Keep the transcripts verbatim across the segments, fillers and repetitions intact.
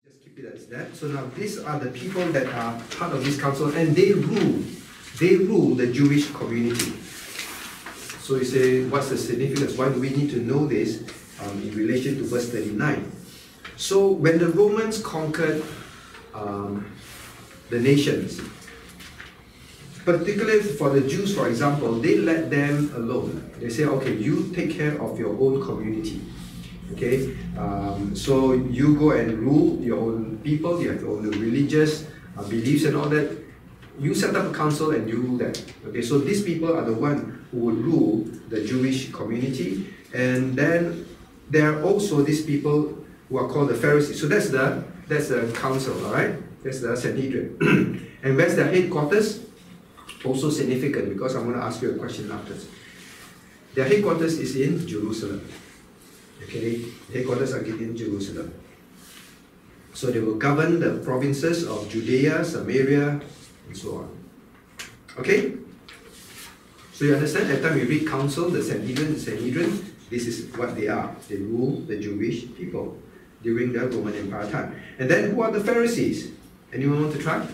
Just keep it as that. So now these are the people that are part of this council, and they rule. They rule the Jewish community. So you say, what's the significance? Why do we need to know this um, in relation to verse thirty-nine? So when the Romans conquered um, the nations, particularly for the Jews, for example, they let them alone. They say, okay, you take care of your own community. Okay, um, so you go and rule your own people, you have your own religious uh, beliefs and all that. You set up a council and you rule them. Okay, so these people are the one who would rule the Jewish community. And then there are also these people who are called the Pharisees. So that's the that's the council, all right? That's the Sanhedrin. And where's their headquarters? Also significant, because I'm going to ask you a question after. Their headquarters is in Jerusalem. Okay, headquarters are in Jerusalem. So they will govern the provinces of Judea, Samaria, and so on. Okay? So you understand, every time we read council, the Sanhedrin, the Sanhedrin, this is what they are. They rule the Jewish people during the Roman Empire time. And then who are the Pharisees? Anyone want to try?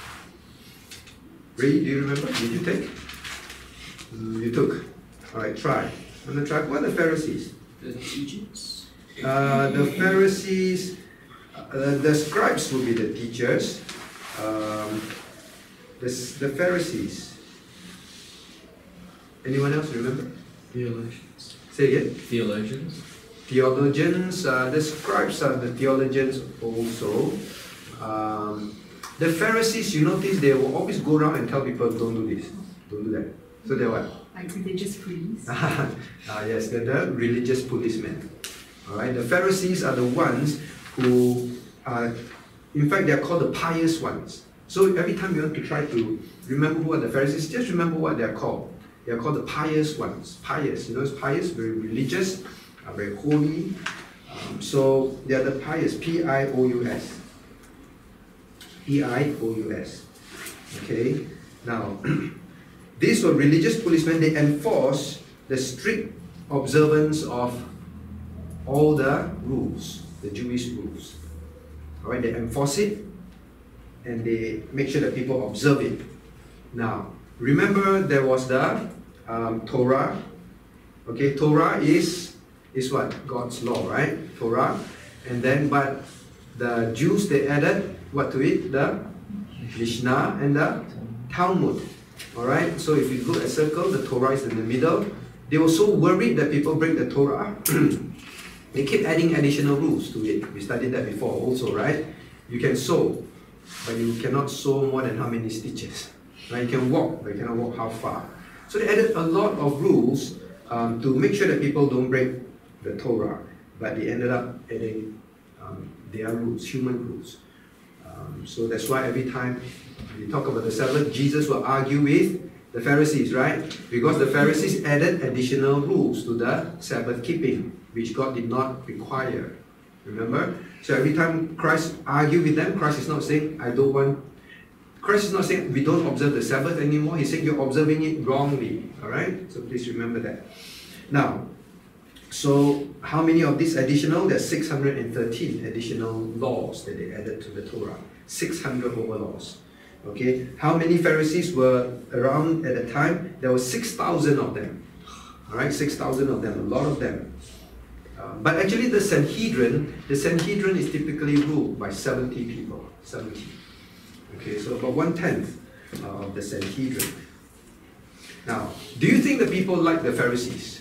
Ray, do you remember? Did you take? Mm, you took. Alright, try. Want to try? Who are the Pharisees? The teachers? Uh, the Pharisees, uh, the scribes will be the teachers. Um, the, the Pharisees. Anyone else remember? Theologians. Say again? Theologians. Theologians, uh, the scribes are the theologians also. Um, the Pharisees, you notice they will always go around and tell people, don't do this, don't do that. So they're what? Like religious police. Ah, yes, they're the religious policemen. All right, the Pharisees are the ones who are, in fact, they're called the pious ones. So every time you want to try to remember who are the Pharisees, just remember what they're called. They're called the pious ones. Pious, you know, it's pious, very religious, uh, very holy. Um, so they're the pious, P I O U S. P I O U S. Okay, now, these were religious policemen. They enforce the strict observance of all the rules, the Jewish rules. All right, they enforce it and they make sure that people observe it. Now, remember there was the um, Torah. Okay, Torah is is what? God's law, right? Torah. And then, but the Jews, they added what to it? The Mishnah and the Talmud. Alright, so if you look at circle, the Torah is in the middle. They were so worried that people break the Torah. They keep adding additional rules to it. We studied that before also, right? You can sew, but you cannot sew more than how many stitches. Right? You can walk, but you cannot walk how far. So they added a lot of rules um, to make sure that people don't break the Torah. But they ended up adding um, their rules, human rules. Um, so that's why every time we talk about the Sabbath, Jesus will argue with the Pharisees, right? Because the Pharisees added additional rules to the Sabbath keeping, which God did not require. Remember? So every time Christ argued with them, Christ is not saying, I don't want... Christ is not saying, we don't observe the Sabbath anymore. He's saying, you're observing it wrongly. Alright? So please remember that. Now, so how many of these additional? There's six hundred thirteen additional laws that they added to the Torah. six hundred over laws. Okay, how many Pharisees were around at the time? There were six thousand of them. All right, six thousand of them, a lot of them. Uh, but actually the Sanhedrin, the Sanhedrin is typically ruled by seventy people, seventy. Okay, so about one-tenth uh, of the Sanhedrin. Now, do you think the people like the Pharisees?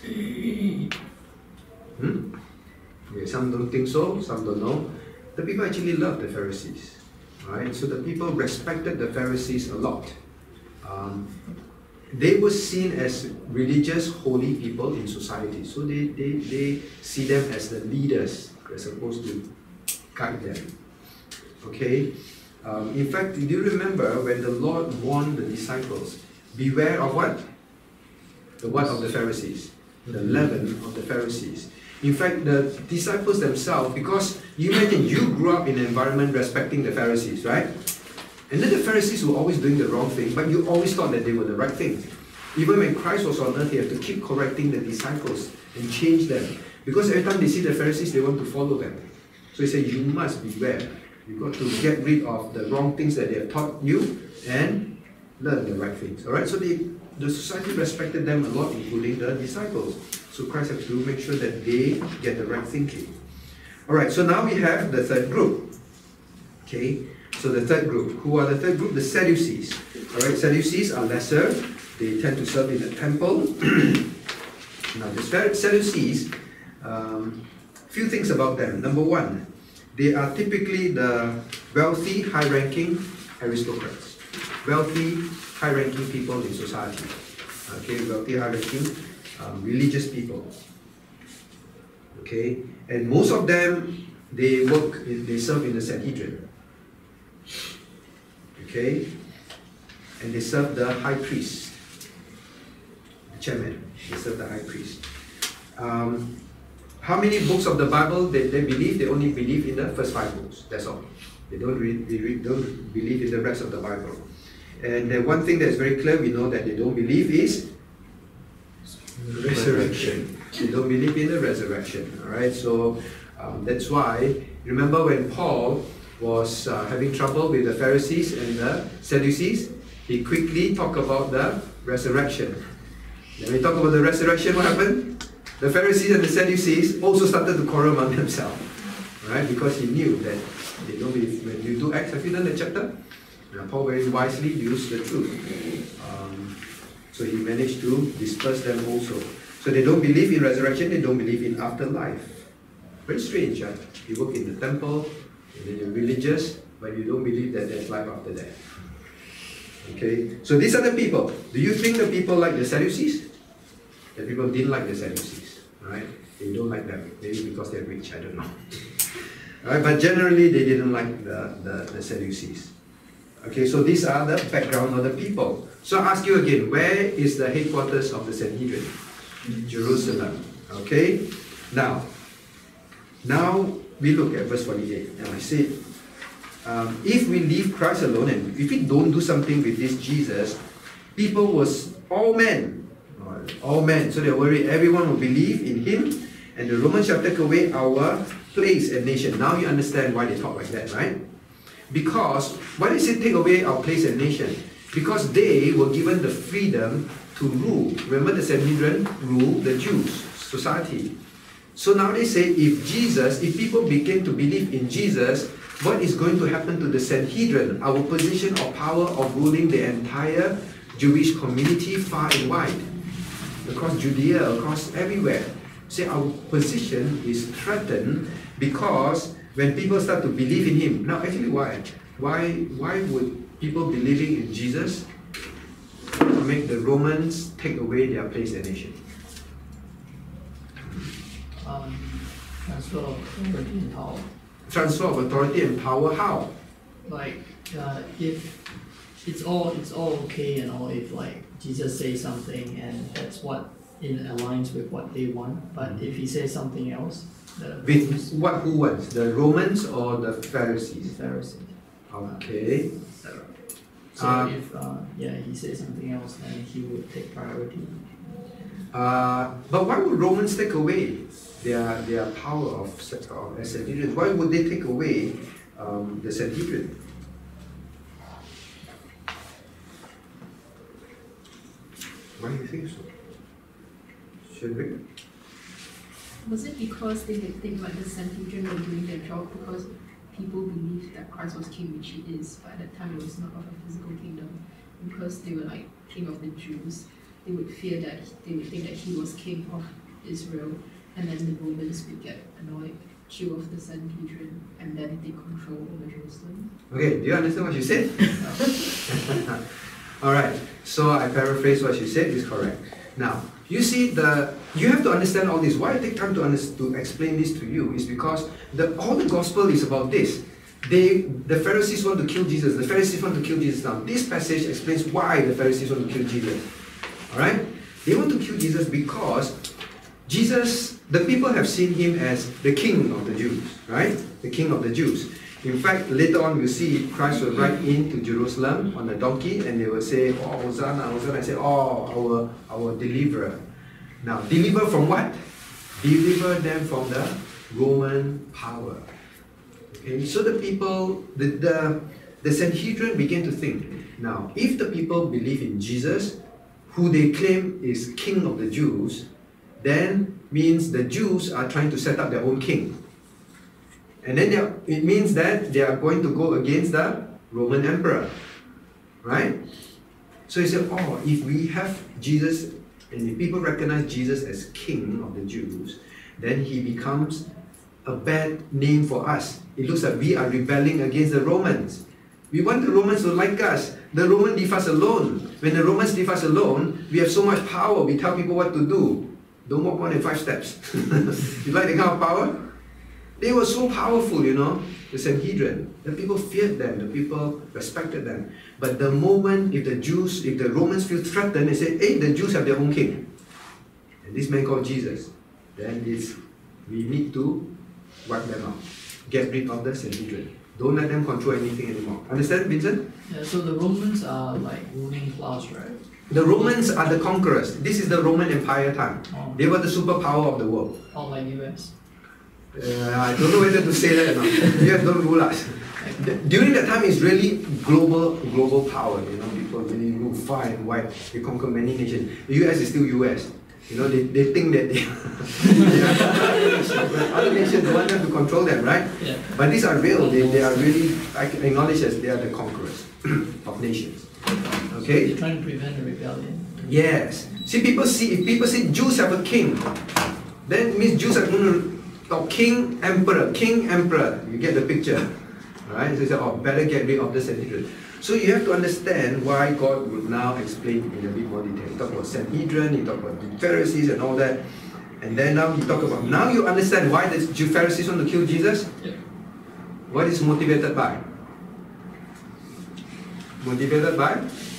Hmm? Okay, some don't think so, some don't know. The people actually love the Pharisees. Right? So the people respected the Pharisees a lot. Um, they were seen as religious, holy people in society. So they, they, they see them as the leaders. They're supposed to guide them. Okay? Um, in fact, do you remember when the Lord warned the disciples, beware of what? The what of the Pharisees? The leaven of the Pharisees. In fact, the disciples themselves, because you imagine you grew up in an environment respecting the Pharisees, right? And then the Pharisees were always doing the wrong thing, but you always thought that they were the right thing. Even when Christ was on earth, he had to keep correcting the disciples and change them. Because every time they see the Pharisees, they want to follow them. So he said, you must beware. You've got to get rid of the wrong things that they have taught you and learn the right things. Alright, so they, the society respected them a lot, including the disciples. So Christ had to make sure that they get the right thinking. Alright, so now we have the third group. Okay, so the third group. Who are the third group? The Sadducees. Alright, Sadducees are lesser. They tend to serve in the temple. Now, the Sadducees, um, few things about them. Number one, they are typically the wealthy, high-ranking aristocrats. Wealthy, high-ranking people in society. Okay, wealthy, high-ranking um, religious people. Okay, and most of them, they work, in, they serve in the Sanhedrin. Okay, and they serve the high priest, the chairman. They serve the high priest. Um, how many books of the Bible they, they believe? They only believe in the first five books. That's all. They don't read, they read, don't believe in the rest of the Bible. And the one thing that's very clear, we know that they don't believe is resurrection. They don't believe in the resurrection. All right. So um, that's why. Remember when Paul was uh, having trouble with the Pharisees and the Sadducees, he quickly talked about the resurrection. When we talk about the resurrection, what happened? The Pharisees and the Sadducees also started to quarrel among themselves, right? Because he knew that they don't believe. When you do Acts, have you done the chapter? Now, Paul very wisely used the truth, um, so he managed to disperse them also. So they don't believe in resurrection. They don't believe in afterlife. Very strange, right? You work in the temple, and then you're religious, but you don't believe that there's life after death. Okay, so these are the people. Do you think the people like the Sadducees? The people didn't like the Sadducees, right? They don't like them, maybe because they're rich, I don't know. Right, but generally they didn't like the, the, the Sadducees. Okay, so these are the background of the people. So I ask you again, where is the headquarters of the Sanhedrin? Jerusalem. Okay, now, now we look at verse forty-eight, and I say, Um, if we leave Christ alone and if we don't do something with this Jesus, people was all men, all men. So they're worried everyone will believe in him, and the Romans shall take away our place and nation. Now you understand why they talk like that, right? Because why does it take away our place and nation? Because they were given the freedom to rule. Remember, the Sanhedrin ruled the Jews society. So now they say, if Jesus, if people begin to believe in Jesus, what is going to happen to the Sanhedrin, our position of power of ruling the entire Jewish community far and wide, across Judea, across everywhere? Say our position is threatened because when people start to believe in him. Now actually why? Why, why would people believing in Jesus make the Romans take away their place and nation? Um, transfer of authority and power. Transfer of authority and power, how? Like, uh, if it's all it's all okay and all, if like Jesus says something and that's what in aligns with what they want, but if he says something else, the With what who wants? The Romans or the Pharisees? Pharisees. Okay. So, so Um, if uh, yeah he says something else, then he would take priority. Uh, but why would Romans take away their their power of, of Sanhedrin? Why would they take away um, the Sanhedrin? Why do you think so? Should we? Was it because they did think like the Sanhedrin were doing their job because people believed that Christ was king, which he is, but at that time it was not of a physical kingdom. Because they were like king of the Jews, they would fear that they would think that he was king of Israel, and then the Romans would get annoyed, kill off the Sanhedrin, and then take control over Jerusalem. Okay, do you understand what you said? Alright, so I paraphrase what you said is correct. Now, you see, the you have to understand all this. Why I take time to, to explain this to you is because the, all the gospel is about this. They, the Pharisees want to kill Jesus. The Pharisees want to kill Jesus. Now, this passage explains why the Pharisees want to kill Jesus. Alright? They want to kill Jesus because Jesus, the people have seen him as the king of the Jews. Right? The king of the Jews. In fact, later on we'll see Christ will ride into Jerusalem on a donkey and they will say, oh, Hosanna, Hosanna. I say, oh, our, our deliverer. Now, deliver from what? Deliver them from the Roman power. Okay, so the people, the, the, the Sanhedrin began to think, now, if the people believe in Jesus, who they claim is king of the Jews, then means the Jews are trying to set up their own king. And then they are, it means that they are going to go against the Roman emperor. Right? So he said, oh, if we have Jesus, and if people recognize Jesus as king of the Jews, then he becomes a bad name for us. It looks like we are rebelling against the Romans. We want the Romans to like us. The Romans leave us alone. When the Romans leave us alone, we have so much power. We tell people what to do. Don't walk more than five steps. You like that kind of power? They were so powerful, you know, the Sanhedrin. The people feared them. The people respected them. But the moment, if the Jews, if the Romans feel threatened, they say, hey, the Jews have their own king. And this man called Jesus. Then it's, we need to wipe them out. Get rid of the Sanhedrin. Don't let them control anything anymore. Understand, Vincent? Yeah, so the Romans are like ruling class, right? The Romans are the conquerors. This is the Roman Empire time. Oh. They were the superpower of the world. Or like U S? Uh, I don't know whether to say that or not. U S don't rule us. During that time, it's really global global power. You know, people really rule far and wide. They conquer many nations. The U S is still U S. You know, they, they think that they, they are other nations want them to control them, right? Yeah. But these are real. They, they are really acknowledged as they are the conquerors of nations. Okay? So they're trying to prevent a rebellion. Yes. See, people see, if people say Jews have a king, then it means Jews are going to talk king, emperor, king, emperor. You get the picture. Alright? So they say, oh, better get rid of the Sanhedrin. So you have to understand why God would now explain in a bit more detail. He talked about Sanhedrin, he talked about the Pharisees and all that. And then now he talk about, now you understand why the Pharisees want to kill Jesus? Yeah. What is motivated by? Motivated by?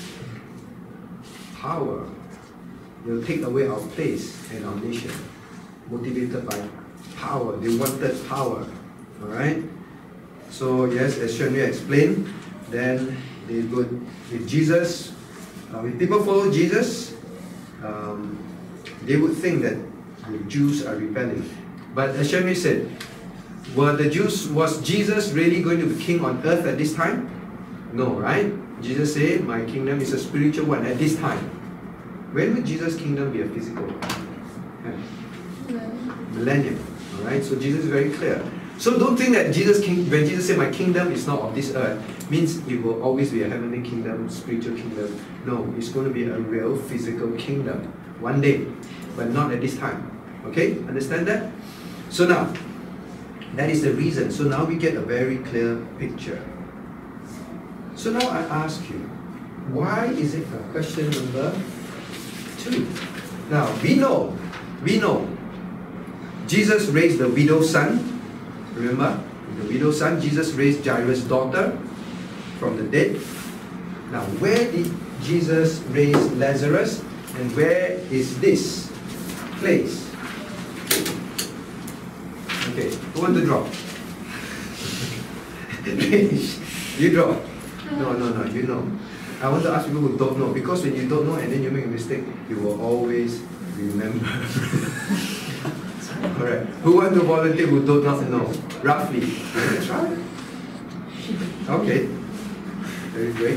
Power. They'll take away our place and our nation. Motivated by power. They wanted power. Alright? So yes, as Shenri explained, then they go with Jesus. Uh, if people follow Jesus, um, they would think that the Jews are rebelling. But as Shenri said, were the Jews, was Jesus really going to be king on earth at this time? No, right? Jesus said, my kingdom is a spiritual one at this time. When will Jesus' kingdom be a physical? Yeah. Millennium. Alright, so Jesus is very clear. So don't think that Jesus king, when Jesus said, my kingdom is not of this earth, means it will always be a heavenly kingdom, spiritual kingdom. No, it's going to be a real physical kingdom. One day, but not at this time. Okay, understand that? So now, that is the reason. So now we get a very clear picture. So now I ask you, why is it uh, question number two? Now, we know, we know, Jesus raised the widow's son. Remember, the widow's son, Jesus raised Jarius' daughter from the dead. Now, where did Jesus raise Lazarus? And where is this place? Okay, who want to draw? You draw. No, no, no, you know. I want to ask people who don't know, because when you don't know and then you make a mistake, you will always remember. Correct. Who want to volunteer who do not know? Roughly. Let's try. Okay. Very great.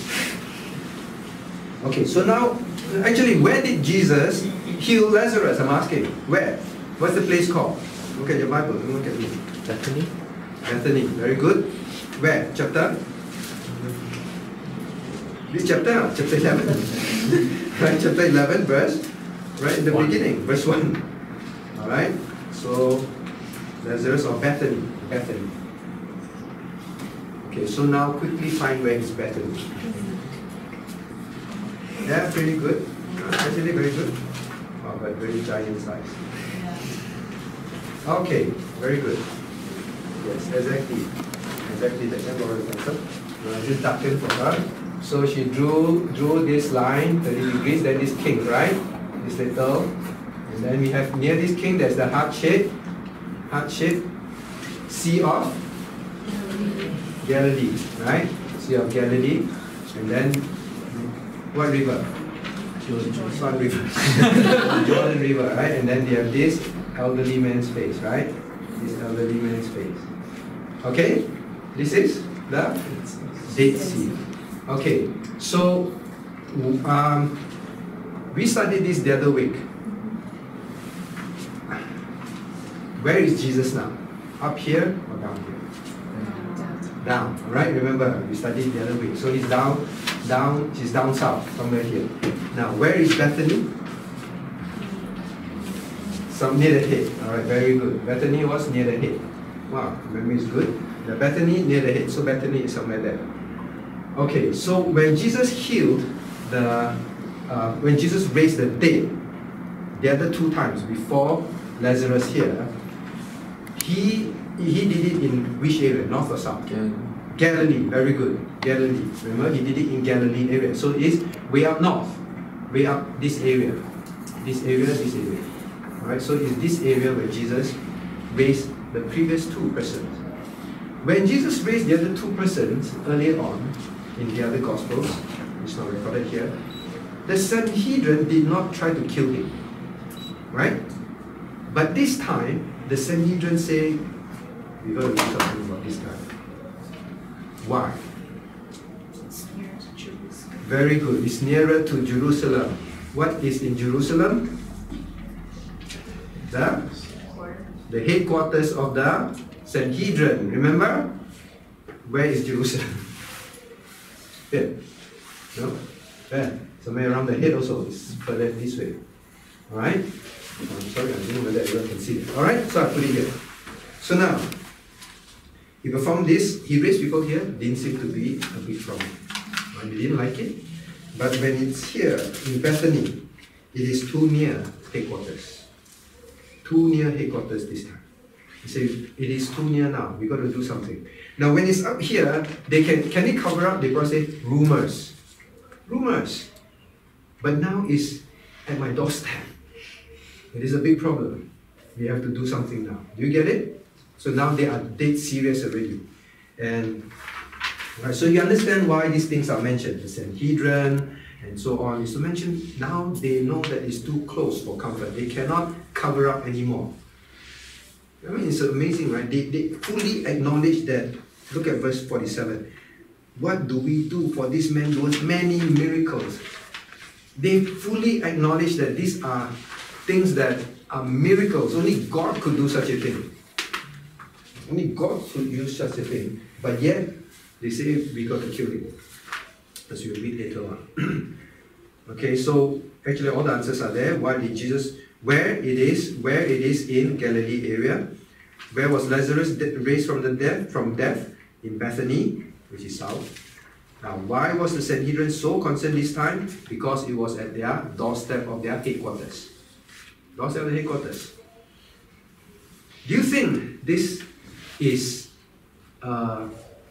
Okay, so now, actually, where did Jesus heal Lazarus? I'm asking. Where? What's the place called? Look at your Bible. Look at me. Bethany. Bethany. Very good. Where? Chapter? Which chapter? Chapter eleven. Right, chapter eleven, verse, right in the one. Beginning, verse one. Alright, so Lazarus of Bethany. Bethany. Okay, so now quickly find where is Bethany. Yeah, pretty good. Actually, very good. Oh, but very giant size. Okay, very good. Yes, exactly. Exactly the kind of concept. Uh, just darken for her. So she drew drew this line, thirty degrees, then this king, right? This little. And then we have near this king, there's the heart shape. Heart shape. Sea of Galilee, right? Sea of Galilee. And then, what river? Swan River. Jordan River, right? And then they have this elderly man's face, right? This elderly man's face. Okay? This is the Dead Sea. Okay, so um, we studied this the other week. Where is Jesus now? Up here or down here? Down. Alright, remember, we studied the other week. So he's down, down, he's down south, somewhere here. Now, where is Bethany? Some near the head. Alright, very good. Bethany was near the head. Wow, memory is good. The Bethany near the head. So Bethany is somewhere there. Okay, so when Jesus healed the, uh, when Jesus raised the dead, the other two times before Lazarus here, he he did it in which area? North or south? Galilee. Galilee, very good. Galilee. Remember, he did it in Galilee area. So it's way up north, way up this area, this area, this area. Alright, so it's this area where Jesus raised the previous two persons. When Jesus raised the other two persons earlier on in the other Gospels, it's not recorded here, the Sanhedrin did not try to kill him. Right? But this time, the Sanhedrin say, we got to do something about this guy. Why? It's near to Jerusalem. Very good. It's nearer to Jerusalem. What is in Jerusalem? The, the headquarters of the Sanhedrin. Remember? Where is Jerusalem? Here. No? There. Somewhere around the head also. It's further this way. Alright? I'm sorry, I don't know whether everyone can see it. Alright? So I put it here. So now, he performed this. He raised people here. Didn't seem to be a big problem. I didn't like it. But when it's here, in Bethany, it is too near headquarters. Too near headquarters this time. He said, it is too near now. We got to do something. Now, when it's up here, they can can it cover up? They probably say rumors, rumors. But now it's at my doorstep. It is a big problem. We have to do something now. Do you get it? So now they are dead serious already, and right, so you understand why these things are mentioned. The Sanhedrin and so on is to mention. Now they know that it's too close for comfort. They cannot cover up anymore. I mean, it's amazing, right? They, they fully acknowledge that. Look at verse forty-seven. What do we do for this man does many miracles? They fully acknowledge that these are things that are miracles. Only God could do such a thing. Only God could use such a thing. But yet, they say we got to kill him. As you read later on. Okay, so actually all the answers are there. Why did Jesus... Where it is, where it is in Galilee area. Where was Lazarus raised from the death, from death? In Bethany, which is south. Now, why was the Sanhedrin so concerned this time? Because it was at their doorstep of their headquarters. Doorstep of the headquarters. Do you think this is uh,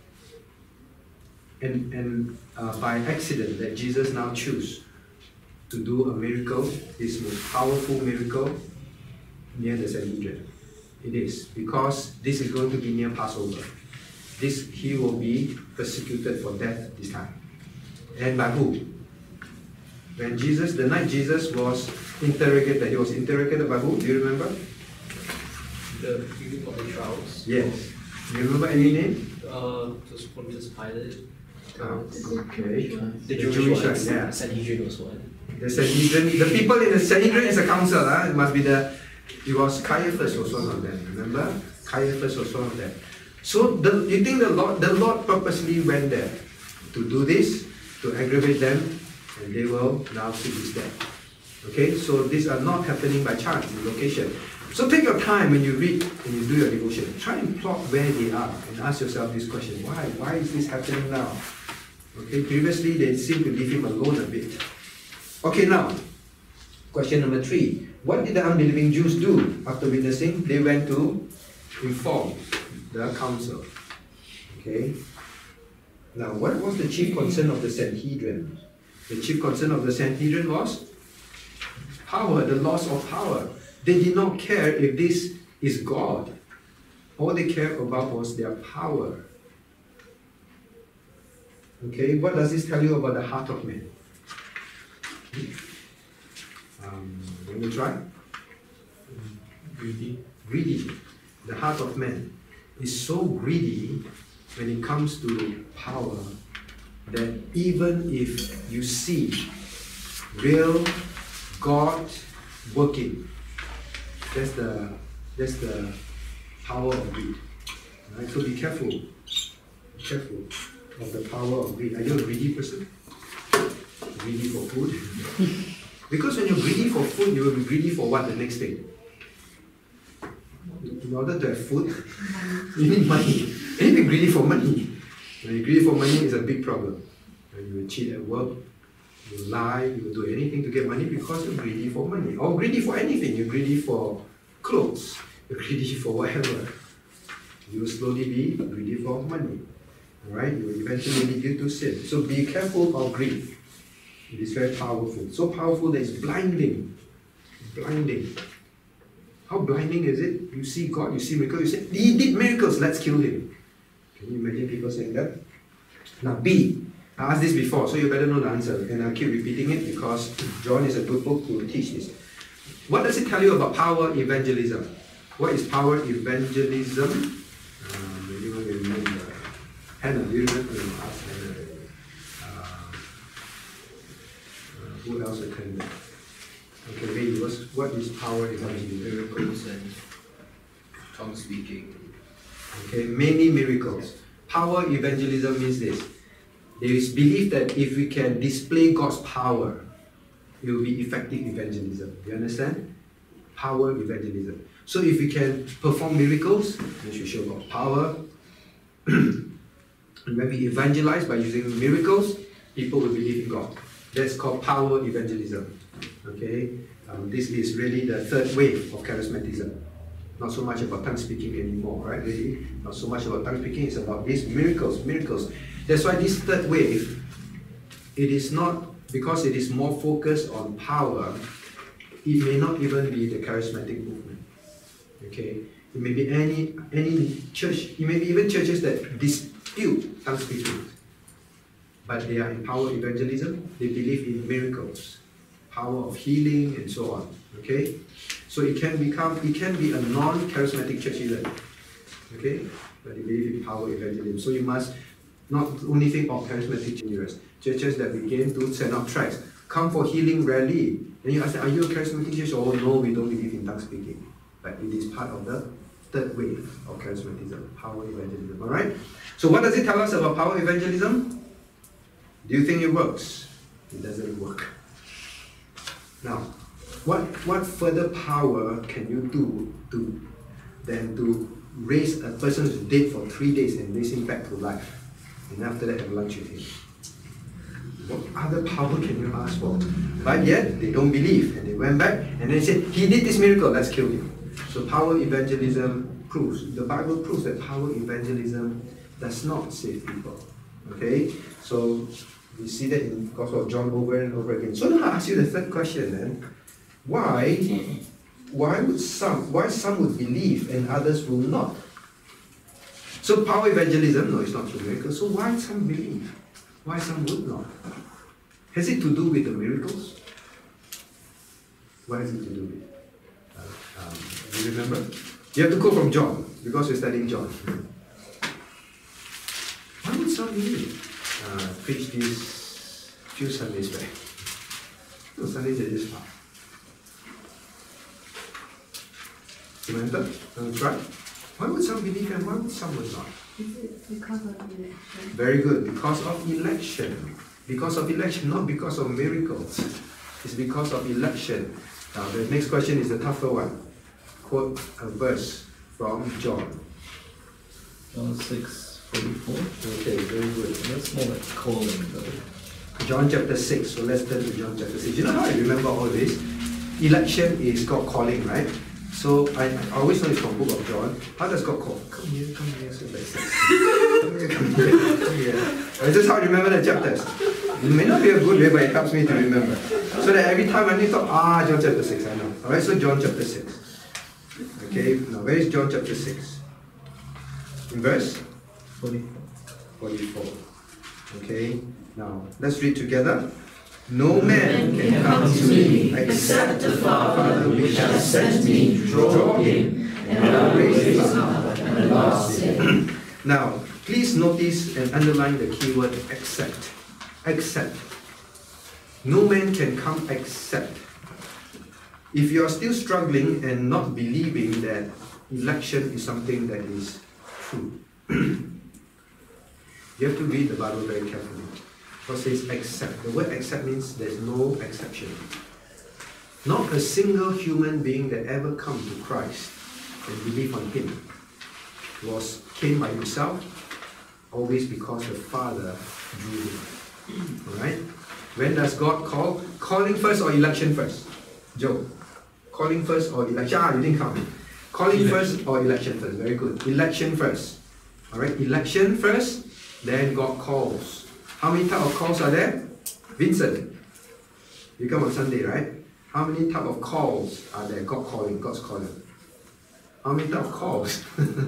and and uh, by accident that Jesus now choose to do a miracle, this most powerful miracle near the Sanhedrin? It is because this is going to be near Passover. This he will be persecuted for death this time. And by who? When Jesus, the night Jesus was interrogated, he was interrogated by who? Do you remember? The beginning of the trials. Yes. Do you remember any name? Uh, it was Pontius Pilate. Oh, okay. The Jewish Jewish one, ones. yeah. Sanhedrin was one. The Sanhedrin, the people in the Sanhedrin is a council. Huh? It must be the, it was Caiaphas was one of them. Remember? Caiaphas was one of them. So the, you think the Lord, the Lord purposely went there to do this, to aggravate them, and they will now see his death. Okay, so these are not happening by chance in location. So take your time when you read and you do your devotion. Try and plot where they are and ask yourself this question: Why? Why is this happening now? Okay, previously they seemed to leave him alone a bit. Okay, now question number three: What did the unbelieving Jews do after witnessing? They went to inform the council. Okay. Now, what was the chief concern of the Sanhedrin? The chief concern of the Sanhedrin was power, the loss of power. They did not care if this is God. All they cared about was their power. Okay, what does this tell you about the heart of man? Um, let me try. Greedy. Greedy. The heart of man. is so greedy when it comes to power that even if you see real God working, that's the that's the power of greed. Right? So be careful. Be careful of the power of greed. Are you a greedy person? Greedy for food? Because when you're greedy for food, you will be greedy for what the next thing? In order to have food, you need money. And you be greedy for money. When you're greedy for money, it's a big problem. When you will cheat at work, you will lie, you will do anything to get money because you're greedy for money. Or greedy for anything. You're greedy for clothes. You're greedy for whatever. You will slowly be greedy for money. Alright? It will eventually lead you to sin. So be careful of greed. It is very powerful. So powerful that it's blinding. Blinding. How blinding is it? You see God, you see miracles, you say, He did miracles, let's kill Him. Can you imagine people saying that? Now B, I asked this before, so you better know the answer. And I'll keep repeating it because John is a good book to teach this. What does it tell you about power evangelism? What is power evangelism? Um, anyone remember? Hannah, do you remember? Ask Hannah. Uh, uh, who else attended? Okay, maybe what's, what is power evangelism? Miracles and tongue speaking. Okay, many miracles. Power evangelism means this. There is belief that if we can display God's power, it will be effective evangelism. You understand? Power evangelism. So if we can perform miracles, we should show God's power. And when we evangelize by using miracles, people will believe in God. That's called power evangelism. Okay, um, this is really the third wave of charismatism. Not so much about tongue speaking anymore, right? Really, not so much about tongue speaking. It's about these miracles, miracles. That's why this third wave, it is not because it is more focused on power. It may not even be the charismatic movement. Okay, it may be any any church. It may be even churches that dispute tongue speaking, but they are in power evangelism. They believe in miracles, power of healing, and so on. Okay, so it can become, it can be a non-charismatic church even. Okay, but they believe in power evangelism. So you must not only think of charismatic churches, churches that begin to send out tracts. Come for healing rally. Then you ask them, are you a charismatic church? Oh no, we don't believe in tongue speaking. But it is part of the third wave of charismatism, power evangelism. Alright? So what does it tell us about power evangelism? Do you think it works? It doesn't work. Now, what what further power can you do to than to raise a person who's dead for three days and raise him back to life? And after that have lunch with him. What other power can you ask for? But yet they don't believe, and they went back and they said, he did this miracle, let's kill him. So power evangelism proves, the Bible proves that power evangelism does not save people. Okay? So we see that in the Gospel of John over and over again. So now I ask you the third question then. Why why would some why some would believe and others will not? So power evangelism, no, it's not through miracles. So why some believe? Why some would not? Has it to do with the miracles? What has it to do with? Uh, um, do you remember? You have to go from John, because we're studying John. Why would some believe? Uh, preach this few Sundays back. No, Sundays are this far. Remember? Don't try. Why would some believe and why would some would not? Is it because of election? Very good. Because of election. Because of election, not because of miracles. It's because of election. Now the next question is the tougher one. Quote a verse from John. John six forty-four. Okay, very good. That's more like calling though. John chapter six. So let's turn to John chapter six. You know how I remember all this? Election is God calling, right? So I, I always know it's from the book of John. How does God call? Come here, come here. So like, come here, come here, come here. That's just how I remember the chapters. It may not be a good way, but it helps me to remember. So that every time I need to talk, ah, John chapter six, I know. Alright, so John chapter six. Okay, now where is John chapter six? In verse? forty-four. forty-four. Okay, now let's read together. No man can come to me except the Father which has sent me draw him, and I will raise him up without sin. Now, please notice and underline the keyword except. Except. No man can come except. If you are still struggling and not believing that election is something that is true, you have to read the Bible very carefully. Because it says except. The word except means there's no exception. Not a single human being that ever come to Christ and believe on Him was came by himself, always because the Father drew him. Alright? When does God call? Calling first or election first? Joe. Calling first or election? Ah, you didn't come. Calling first or election first? Very good. Election first. Alright? Election first, then God calls. How many type of calls are there? Vincent, you come on Sunday, right? How many type of calls are there? God calling, God's calling. How many type of calls?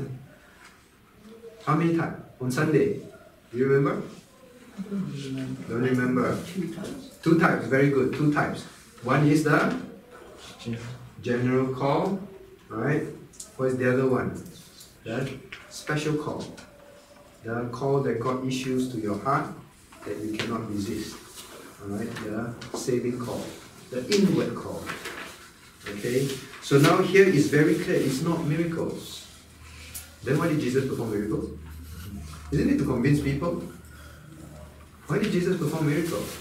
How many type? On Sunday? Do you remember? I don't remember. Don't remember. Two types. Two types, very good. Two types. One is the general call, right? What is the other one? The special call. The call that God issues to your heart that you cannot resist. Alright, the saving call. The inward call. Okay? So now here is very clear, it's not miracles. Then why did Jesus perform miracles? Isn't it to convince people? Why did Jesus perform miracles?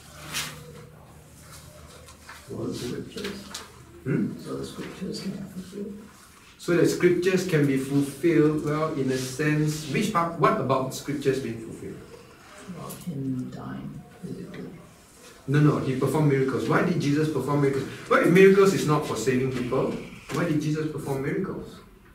So the scriptures. Hmm? So the scriptures can be fulfilled. So that scriptures can be fulfilled, well, in a sense, which part, what about scriptures being fulfilled? About him dying physically. No, no, he performed miracles. Why did Jesus perform miracles? Well, if miracles is not for saving people, why did Jesus perform miracles?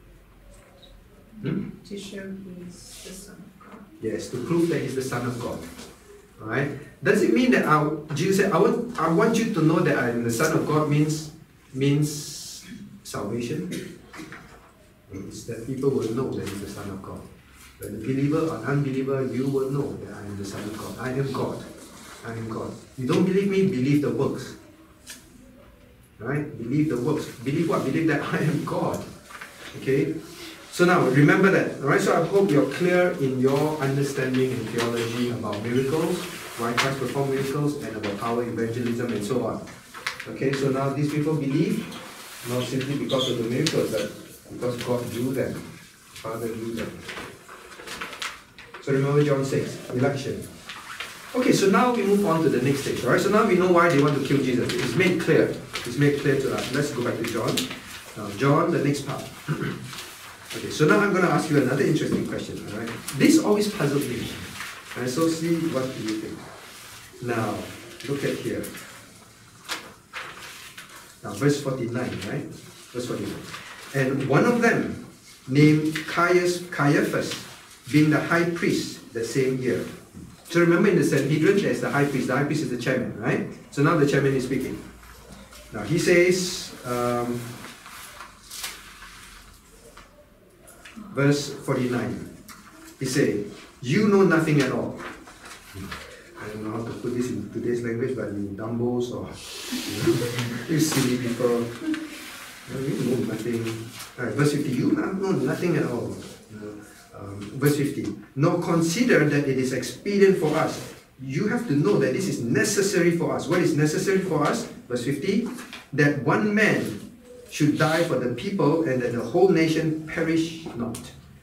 Hmm? To show He's the Son of God. Yes, to prove that he's the Son of God. Alright? Does it mean that I, Jesus said, I want, I want you to know that I am the Son of God means, means salvation? It's that people will know that he's the Son of God. But the believer or unbeliever, you will know that I am the Son of God. I am God. I am God. You don't believe me? Believe the works. Right? Believe the works. Believe what? Believe that I am God. Okay? So now, remember that. Alright, so I hope you're clear in your understanding and theology about miracles, why Christ performed miracles, and about power, evangelism, and so on. Okay, so now these people believe, not simply because of the miracles, but because God drew them. Father drew them. So remember John six, election. Okay, so now we move on to the next stage. Alright, so now we know why they want to kill Jesus. It's made clear. It's made clear to us. Let's go back to John. Now, John, the next part. Okay, so now I'm going to ask you another interesting question. Alright, this always puzzled me. And so see what do you think. Now, look at here. Now, verse forty-nine, right? Verse forty-nine. And one of them, named Caiaphas, being the high priest the same year. So remember in the Sanhedrin, there's the high priest. The high priest is the chairman, right? So now the chairman is speaking. Now he says, um, verse forty-nine, he says, you know nothing at all. I don't know how to put this in today's language, but you dumbos or you, know, you silly people. You know nothing. All right, verse fifty, you know nothing at all. You know, um, verse fifty, nor consider that it is expedient for us. You have to know that this is necessary for us. What is necessary for us? Verse fifty, that one man should die for the people and that the whole nation perish not.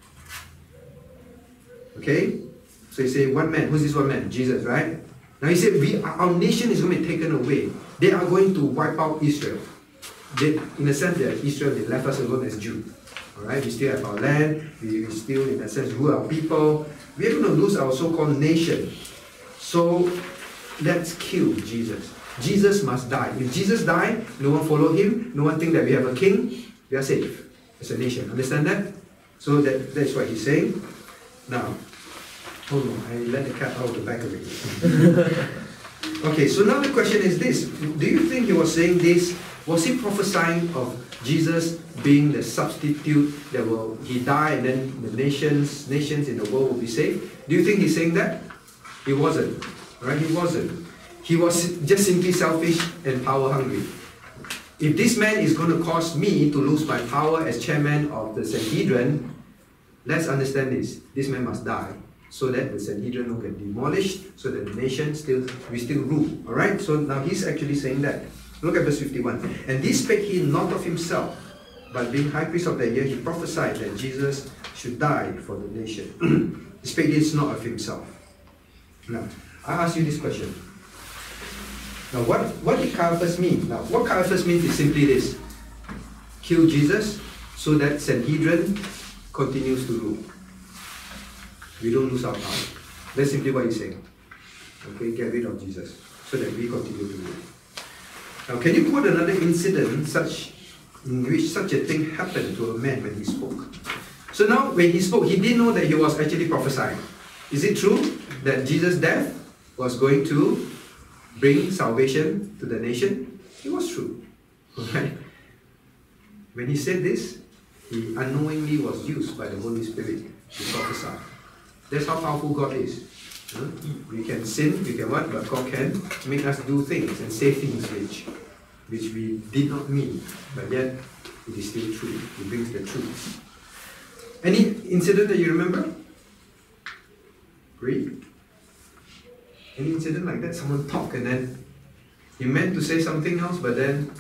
Okay? So you say one man. Who's this one man? Jesus, right? Now he said, we, our nation is going to be taken away. They are going to wipe out Israel. They, in a sense, they are Israel, they left us alone as Jews. Alright, we still have our land, we, we still, in a sense, rule our people. We are going to lose our so-called nation. So, let's kill Jesus. Jesus must die. If Jesus died, no one follow him, no one think that we have a king, we are safe as a nation. Understand that? So that, that's what he's saying. Now, oh no, I let the cat out of the bag already. Okay, so now the question is this. Do you think he was saying this? Was he prophesying of Jesus being the substitute that will he die and then the nations nations in the world will be saved? Do you think he's saying that? He wasn't. Right? He wasn't. He was just simply selfish and power hungry. If this man is going to cause me to lose my power as chairman of the Sanhedrin, let's understand this. This man must die, so that the Sanhedrin will get demolished, so that the nation still, we still rule. Alright? So now he's actually saying that. Look at verse fifty-one. And this spake he not of himself, but being high priest of that year, he prophesied that Jesus should die for the nation. He spake this not of himself. Now, I ask you this question. Now, what, what did Caiaphas mean? Now, what Caiaphas means is simply this. Kill Jesus, so that Sanhedrin continues to rule. We don't lose our power. That's simply what he's saying. Okay, get rid of Jesus, so that we continue to rule. Now, can you quote another incident such in which such a thing happened to a man when he spoke? So now, when he spoke, he didn't know that he was actually prophesying. Is it true that Jesus' death was going to bring salvation to the nation? It was true. Right? When he said this, he unknowingly was used by the Holy Spirit to prophesy. That's how powerful God is. We can sin, we can what, but God can make us do things and say things which, which we did not mean, but yet it is still true. He brings the truth. Any incident that you remember? Read. Any incident like that? Someone talk and then he meant to say something else, but then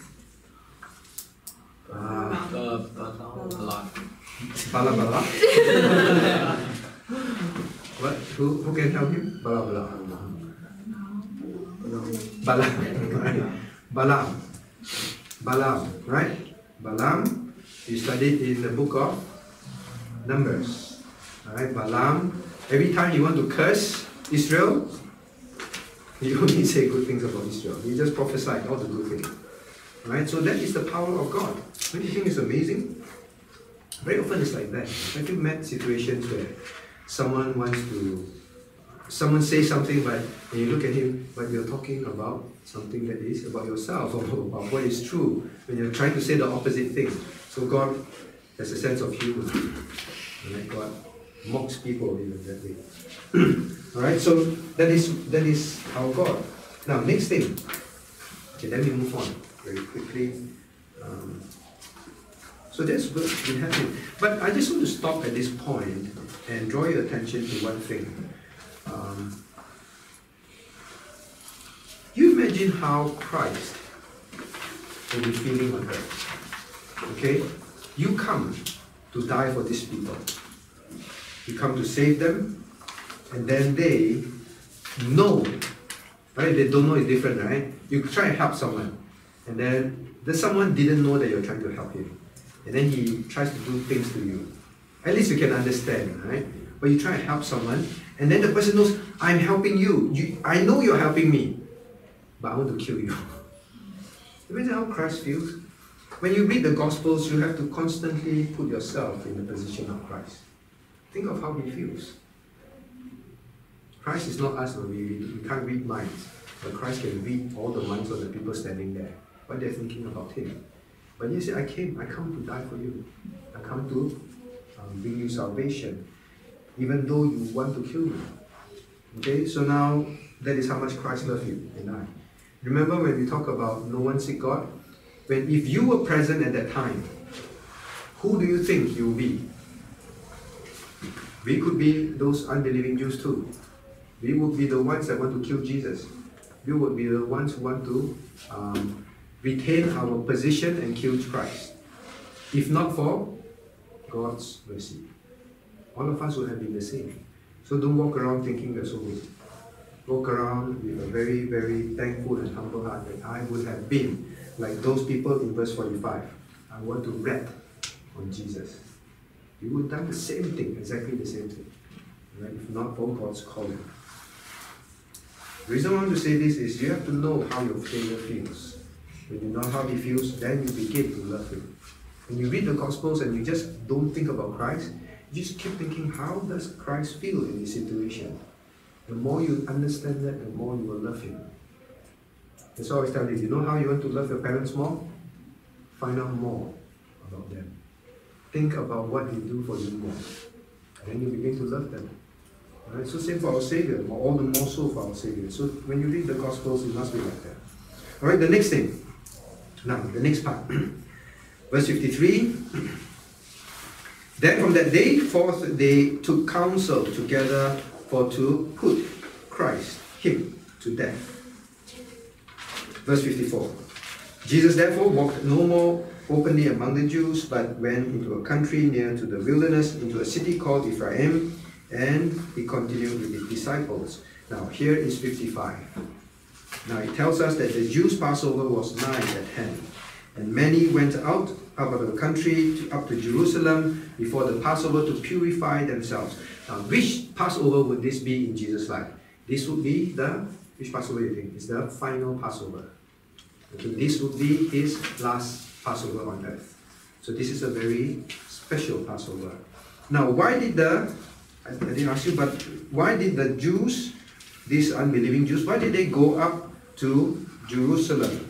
ah, Uh, bala. bala bala. What? Who, who can help him? Bala bala. Balaam. Right? Balaam. Balaam. Right? Balaam. You studied in the book of Numbers. Alright, Balaam. Every time you want to curse Israel, he only say good things about Israel. He just prophesied all the good things. Right? So that is the power of God. Don't you think it's amazing? Very often it's like that. Have you met situations where someone wants to, someone says something, but when you look at him, but you're talking about something that is about yourself, or about what is true, when you're trying to say the opposite thing. So God has a sense of humor. Right? God mocks people even that way. Alright, so that is that is our God. Now, next thing. Okay, let me move on very quickly. Um, so that's good, been happening. But I just want to stop at this point and draw your attention to one thing. Um, you imagine how Christ will be feeling on earth. Okay? You come to die for these people. You come to save them, and then they know, right? They don't know it's different, right? You try and help someone, and then the someone didn't know that you're trying to help him, and then he tries to do things to you. At least you can understand, right? But you try and help someone, and then the person knows, I'm helping you. you I know you're helping me, but I want to kill you. Imagine how Christ feels. When you read the Gospels, you have to constantly put yourself in the position of Christ. Think of how he feels. Christ is not us, no, we, we can't read minds, but Christ can read all the minds of the people standing there, what they're thinking about him. But he said, I came, I come to die for you. I come to um, bring you salvation, even though you want to kill me. Okay, so now that is how much Christ loves you and I. Remember when we talk about no one seek God? When if you were present at that time, who do you think you will be? We could be those unbelieving Jews too. We would be the ones that want to kill Jesus. We would be the ones who want to um, retain our position and kill Christ. If not for God's mercy. All of us would have been the same. So don't walk around thinking you're so good. Walk around with a very, very thankful and humble heart that I would have been like those people in verse forty-five. I want to rat on Jesus. You would have done the same thing, exactly the same thing. Right? If not for God's calling. The reason I want to say this is you have to know how your Savior feels. When you know how he feels, then you begin to love him. When you read the Gospels and you just don't think about Christ, you just keep thinking, how does Christ feel in this situation? The more you understand that, the more you will love him. That's why I always tell you, you know how you want to love your parents more? Find out more about them. Think about what they do for you more. And then you begin to love them. Right? So same for our Savior, all the more so for our Savior. So when you read the Gospels, it must be like that. Alright, the next thing. Now, the next part. Verse fifty-three. Then from that day forth they took counsel together for to put Christ, him, to death. Verse fifty-four. Jesus therefore walked no more openly among the Jews, but went into a country near to the wilderness, into a city called Ephraim, and he continued with his disciples. Now here is fifty-five. Now it tells us that the Jews' Passover was nigh at hand, and many went out out of the country to, up to Jerusalem before the Passover to purify themselves. Now which Passover would this be in Jesus' life? This would be the, which Passover you think? It's the final Passover. Okay, this would be his last Passover on earth. So this is a very special Passover. Now why did the, I didn't ask you, but why did the Jews, these unbelieving Jews, why did they go up to Jerusalem?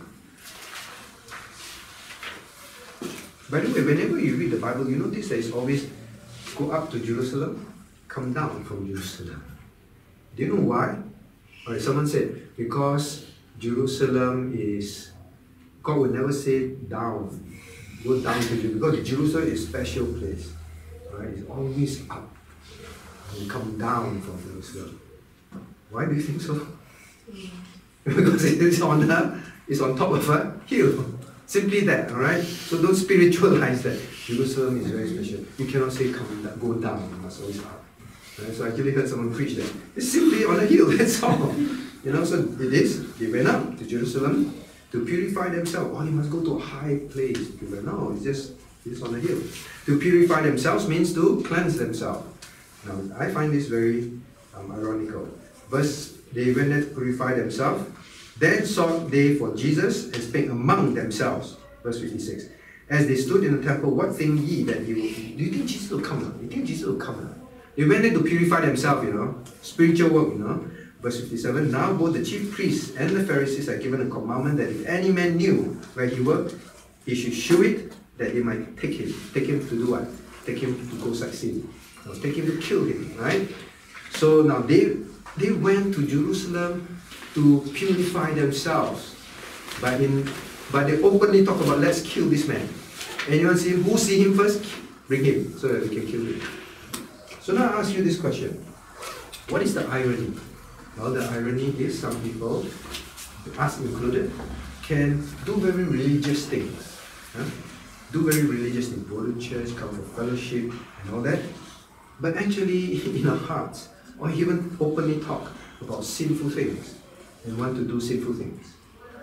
By the way, whenever you read the Bible, you notice that it's always go up to Jerusalem, come down from Jerusalem. Do you know why? Alright, someone said, because Jerusalem is, God would never say down, go down to Jerusalem, because Jerusalem is a special place. Right? It's always up and come down from Jerusalem. Why do you think so? Because it is on the, it's on top of a hill. Simply that, alright? So don't spiritualize that. Jerusalem is very special. You cannot say come down, go down, you must always up. Right? So I actually heard someone preach that. It's simply on a hill, that's all. You know, so it is, they went up to Jerusalem to purify themselves. Oh, you must go to a high place. No, it's just it's on a hill. To purify themselves means to cleanse themselves. Now, I find this very um, ironical. Verse, they went there to purify themselves. Then sought they for Jesus, and spake among themselves. Verse fifty-six. As they stood in the temple, what think ye that he will... Do you think Jesus will come? Do you think Jesus will come? They went there to purify themselves, you know. Spiritual work, you know. Verse fifty-seven. Now both the chief priests and the Pharisees are given a commandment that if any man knew where he worked, he should shew it, that they might take him. Take him to do what? Take him to go sightseeing. No, take him to kill him, right? So now they, they went to Jerusalem to purify themselves. But, in, but they openly talk about, let's kill this man. Anyone see him? Who see him first? Bring him, so that we can kill him. So now I ask you this question. What is the irony? Well, the irony is some people, us included, can do very religious things. Huh? Do very religious things. Go to church, come for fellowship, and all that. But actually, in our hearts, or even openly talk about sinful things and want to do sinful things.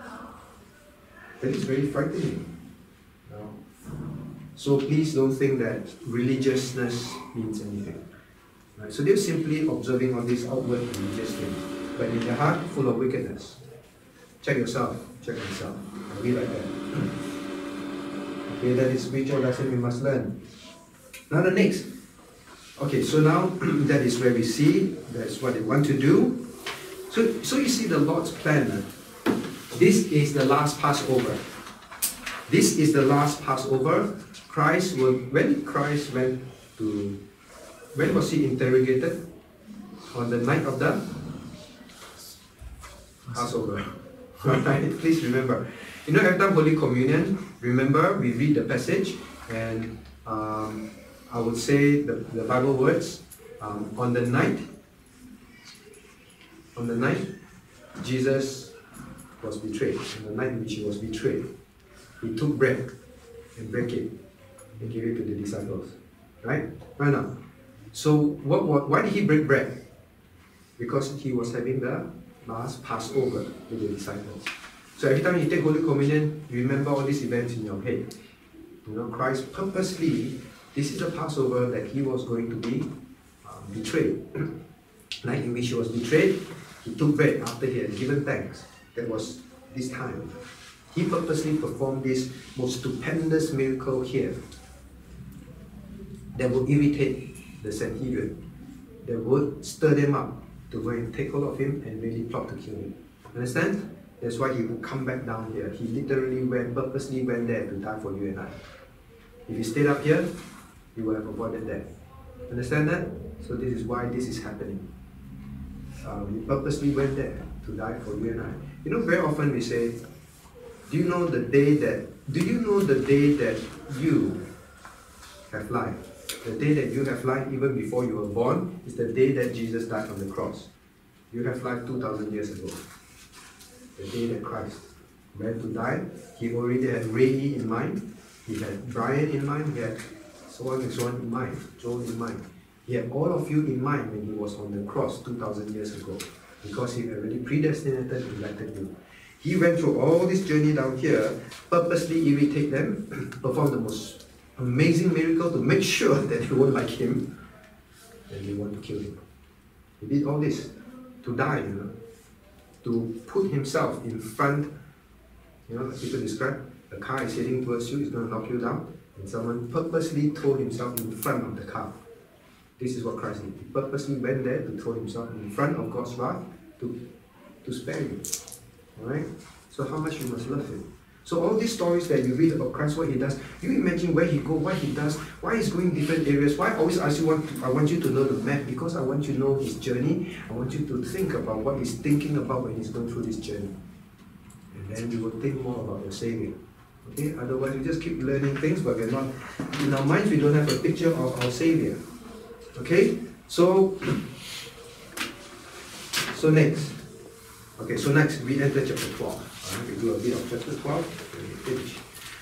That is very frightening. No? So please don't think that religiousness means anything. Right? So they're simply observing all these outward religious things, but in their heart, full of wickedness. Check yourself. Check yourself. Are we like that? Okay, that is spiritual lesson we must learn. Now the next. Okay, so now that is where we see that's what they want to do. So, so you see the Lord's plan. This is the last Passover. This is the last Passover. Christ will, when Christ went to, when was he interrogated? On the night of the Passover. Right? Please remember. You know, every time Holy Communion, remember we read the passage, and um, I would say the, the Bible words, um, on the night, on the night Jesus was betrayed, on the night in which he was betrayed, he took bread and broke it and gave it to the disciples. Right? Right now. So what, what, why did he break bread? Because he was having the last Passover with the disciples. So every time you take Holy Communion, you remember all these events in your head. You know, Christ purposely, this is the Passover that he was going to be um, betrayed. Night in which he was betrayed, he took bread after he had given thanks. That was this time. He purposely performed this most stupendous miracle here that will irritate the Sanhedrin, that would stir them up to go and take hold of him and really plot to kill him. Understand? That's why he would come back down here. He literally went, purposely went there to die for you and I. If he stayed up here, he would have avoided death. Understand that? So this is why this is happening. Um, he purposely went there to die for you and I. You know, very often we say, do you know the day that, do you know the day that you have life? The day that you have life even before you were born is the day that Jesus died on the cross. You have life two thousand years ago. The day that Christ went to die, he already had Ray in mind, he had Brian in mind, he had so on and so on in mind, Joel in mind. He had all of you in mind when he was on the cross two thousand years ago, because he already predestinated and elected you. He went through all this journey down here, purposely irritate them, perform the most amazing miracle to make sure that they won't like him, and they want to kill him. He did all this to die, you know, to put himself in front. You know, like people describe, the car is heading towards you, it's going to knock you down, and someone purposely threw himself in front of the car. This is what Christ did. He purposely went there to throw himself in front of God's wrath to, to spare you. Alright? So how much you must love him. So all these stories that you read about Christ, what he does, you imagine where he goes, what he does, why he's going different areas, why I always ask you, want to, I want you to know the map, because I want you to know his journey. I want you to think about what he's thinking about when he's going through this journey. And then you will think more about your Savior. Okay? Otherwise we just keep learning things, but we're not, in our minds we don't have a picture of our Savior. Okay? So, so next. Okay, so next we enter chapter twelve. Alright, we do a bit of chapter twelve, and we finish.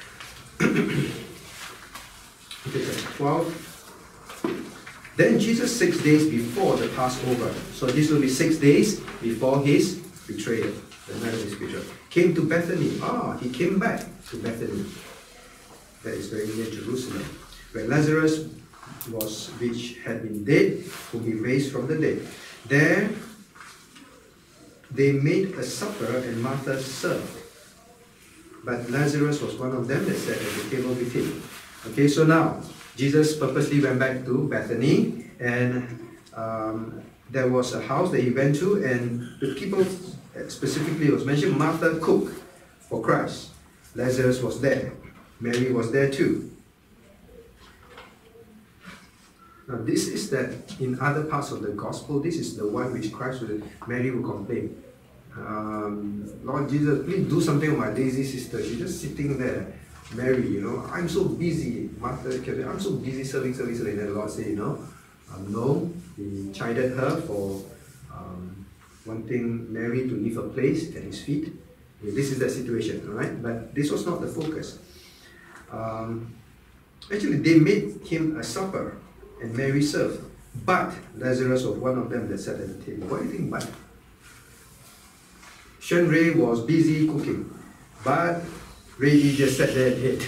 Okay, chapter twelve. Then Jesus, six days before the Passover, so this will be six days before his betrayal, the night of his betrayal, came to Bethany. Ah, he came back to Bethany. That is very near Jerusalem, where Lazarus was, which had been dead, whom he raised from the dead. There they made a supper, and Martha served. But Lazarus was one of them that sat at the table with him. Okay, so now, Jesus purposely went back to Bethany, and um, there was a house that he went to, and the people, specifically it was mentioned, Martha cooked for Christ. Lazarus was there. Mary was there too. Now this is that in other parts of the gospel, this is the one which Christ will, Mary will complain. Um, Lord Jesus, please do something with my lazy sister. She's just sitting there. Mary, you know, I'm so busy. Martha, I'm so busy serving, serving, serving. And the Lord said, you know, um, no. He chided her for um, wanting Mary to leave her place at his feet. Okay, this is the situation, all right? But this was not the focus. Um, actually, they made him a supper, and Mary served. But Lazarus was one of them that sat at the table. What do you think but? Shen Ray was busy cooking, but Ray just sat there and ate.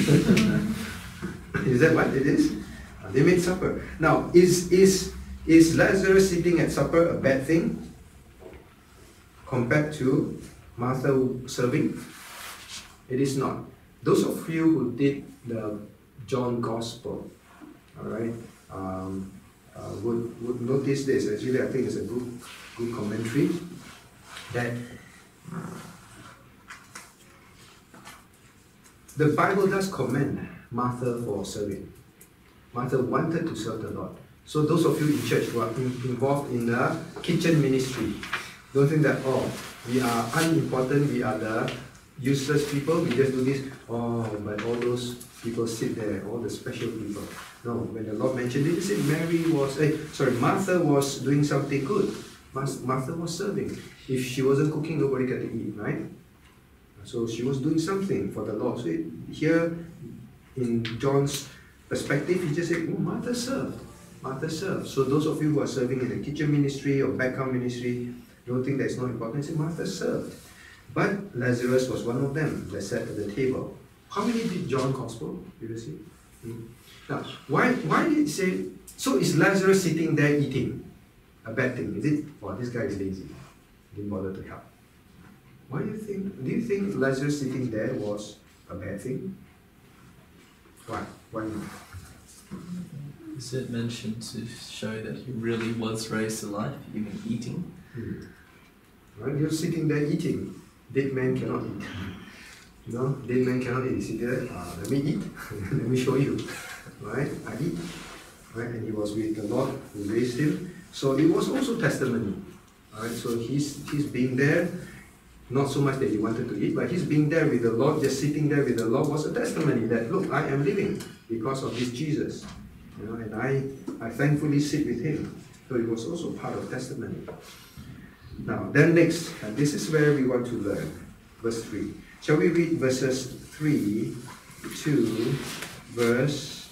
Is that what it is? Uh, they made supper. Now, is, is, is Lazarus sitting at supper a bad thing compared to Martha serving? It is not. Those of you who did the John Gospel, all right, um, uh, would, would notice this. Actually, I think it's a good, good commentary that the Bible does commend Martha for serving. Martha wanted to serve the Lord. So those of you in church who are in, involved in the kitchen ministry, don't think that, oh, we are unimportant, we are the useless people, we just do this. Oh, but all those people sit there, all the special people. No, when the Lord mentioned it, he said Mary was, eh, sorry, Martha was doing something good. Martha was serving. If she wasn't cooking, nobody got to eat, right? So she was doing something for the Lord. So it, here, in John's perspective, he just said, oh, Martha served. Martha served. So those of you who are serving in the kitchen ministry or background ministry, don't think that's not important. Say, Martha served. But Lazarus was one of them that sat at the table. How many did John Gospel? Did you see? Hmm. Now, why, why did it say, so is Lazarus sitting there eating? A bad thing, is it? Well, this guy is lazy. Didn't bother to help. Why do you think, do you think Lazarus sitting there was a bad thing? Why? Why not? Is it mentioned to show that he really was raised alive, even eating? Hmm. Right, you're sitting there eating. Dead man cannot eat. You know, dead man cannot eat. You sit there, uh, let me eat. Let me show you. Right? I eat. Right? And he was with the Lord who raised him. So it was also testimony. Alright, so he's he's being there, not so much that he wanted to eat, but he's being there with the Lord, just sitting there with the Lord was a testimony that, look, I am living because of this Jesus. You know, and I, I thankfully sit with him. So it was also part of testimony. Now, then next, and this is where we want to learn. Verse three. Shall we read verses three to verse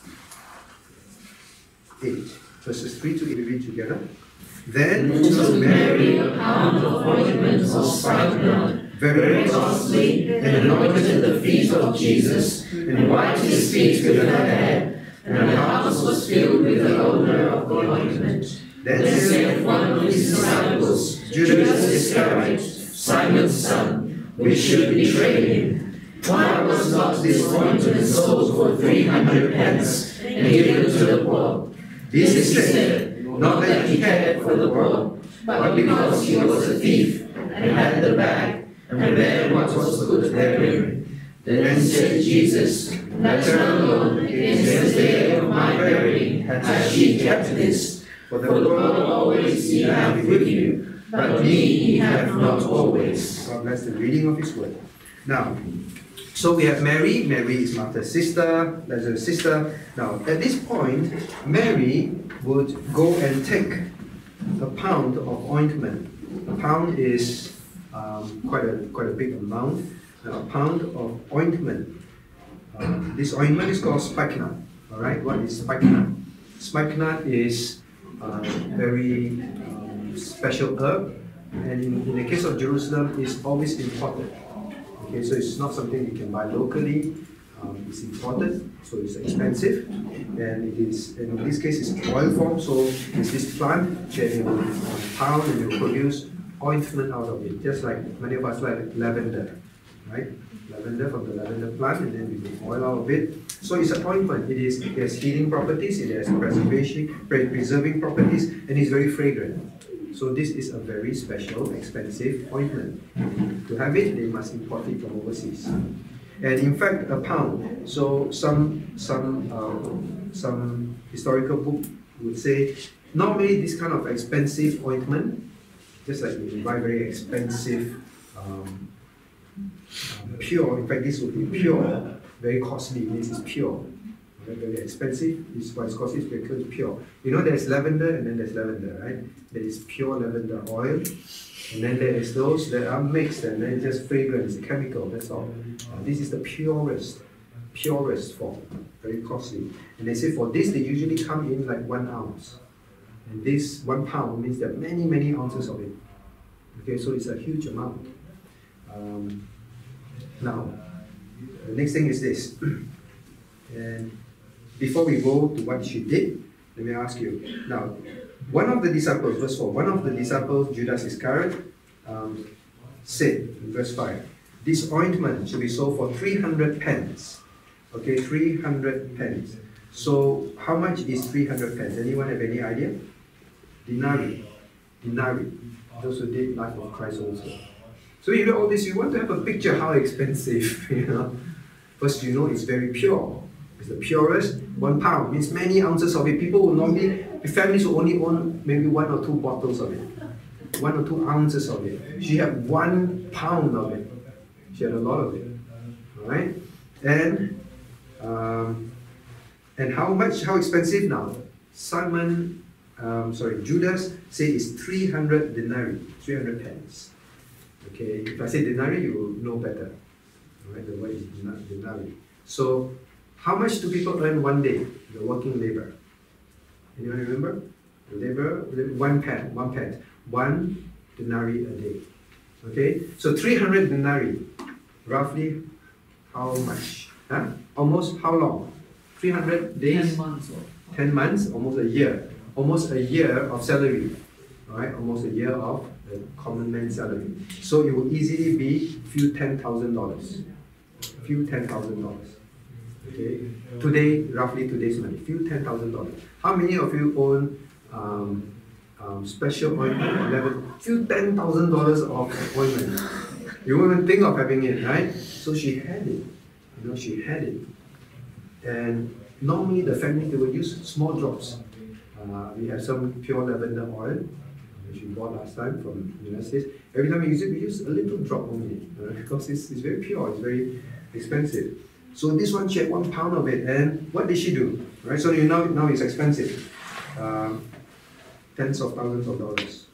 eight? Verses three to eight, we read together. Then took Mary a pound of ointment of spikenard, very costly, and anointed the feet of Jesus, and wiped his feet with her hair, and the house was filled with the odor of the ointment. Then said one of his disciples, Judas Iscariot, Simon's son, we should betray him. Why was not this ointment sold for three hundred pence and given to the poor? This he said, not that he cared for the poor, but because he was a thief, and had the bag, and there what was good therein. Then said Jesus, let her alone, against the day of my burying has she kept this. For the poor always ye have with you, but me ye have not always. God bless the reading of his word. Now, so we have Mary. Mary is Martha's sister, Lazarus' sister. Now, at this point, Mary would go and take a pound of ointment. A pound is um, quite a quite a big amount. Now, a pound of ointment. Um, this ointment is called spikenard. All right, what is spikenard? Spikenard is a very um, special herb, and in, in the case of Jerusalem, it's always imported. Okay, so it's not something you can buy locally. Um, it's imported, so it's expensive, and it is. And in this case, it's oil form. So it's this plant that will pound and will produce ointment out of it, just like many of us like lavender, right? Lavender from the lavender plant, and then we make oil out of it. So it's an ointment. It is. It has healing properties. It has preservation, preserving properties, and it's very fragrant. So this is a very special, expensive ointment. To have it, they must import it from overseas. And in fact, a pound. So some some uh, some historical book would say normally this kind of expensive ointment, just like you buy very expensive um, um, pure. In fact, this would be pure, very costly. This is pure. Very expensive. This is why it's costly, because it's pure. You know, there's lavender and then there's lavender, right? There is pure lavender oil, and then there is those that are mixed, and then just fragrance, chemical. That's all. Uh, this is the purest, purest form. Very costly. And they say for this they usually come in like one ounce, and this one pound means there are many many ounces of it. Okay, so it's a huge amount. Um, now, the next thing is this, and before we go to what she did, let me ask you. Now, one of the disciples, verse four, one of the disciples, Judas Iscariot, um, said in verse five, this ointment should be sold for three hundred pence. Okay, three hundred pence. So, how much is three hundred pence? Anyone have any idea? Denarii. Denarii. Those who did life of Christ also. So, you know all this, you want to have a picture how expensive, you know. First, you know it's very pure. It's the purest. One pound means many ounces of it. People will normally, families will only own maybe one or two bottles of it, one or two ounces of it. She had one pound of it. She had a lot of it. All right, and um, and how much? How expensive now? Simon, um, sorry, Judas said it's three hundred denarii, three hundred pence. Okay, if I say denarii, you will know better. All right, the word is denarii. So, how much do people earn one day? The working labor. Anyone remember? The labor, one pence, one pence, one denarii a day. Okay, so three hundred denarii, roughly how much? Huh? Almost how long? three hundred days? Ten months. Or ten months, almost a year. Almost a year of salary. Right? Almost a year of the common man's salary. So it will easily be few ten thousand dollars. Few ten thousand dollars. Okay, today, roughly today's money, few ten thousand dollars. How many of you own um, um, special ointment level? Few ten thousand dollars of ointment. You won't even think of having it, right? So she had it. You know, she had it. And normally the family they will use small drops. Uh, we have some pure lavender oil, which we bought last time from the United States. Every time we use it, we use a little drop only, right? Because it's, it's very pure, it's very expensive. So this one, she had one pound of it, and what did she do? Right? So you know now it's expensive. Uh, tens of thousands of dollars.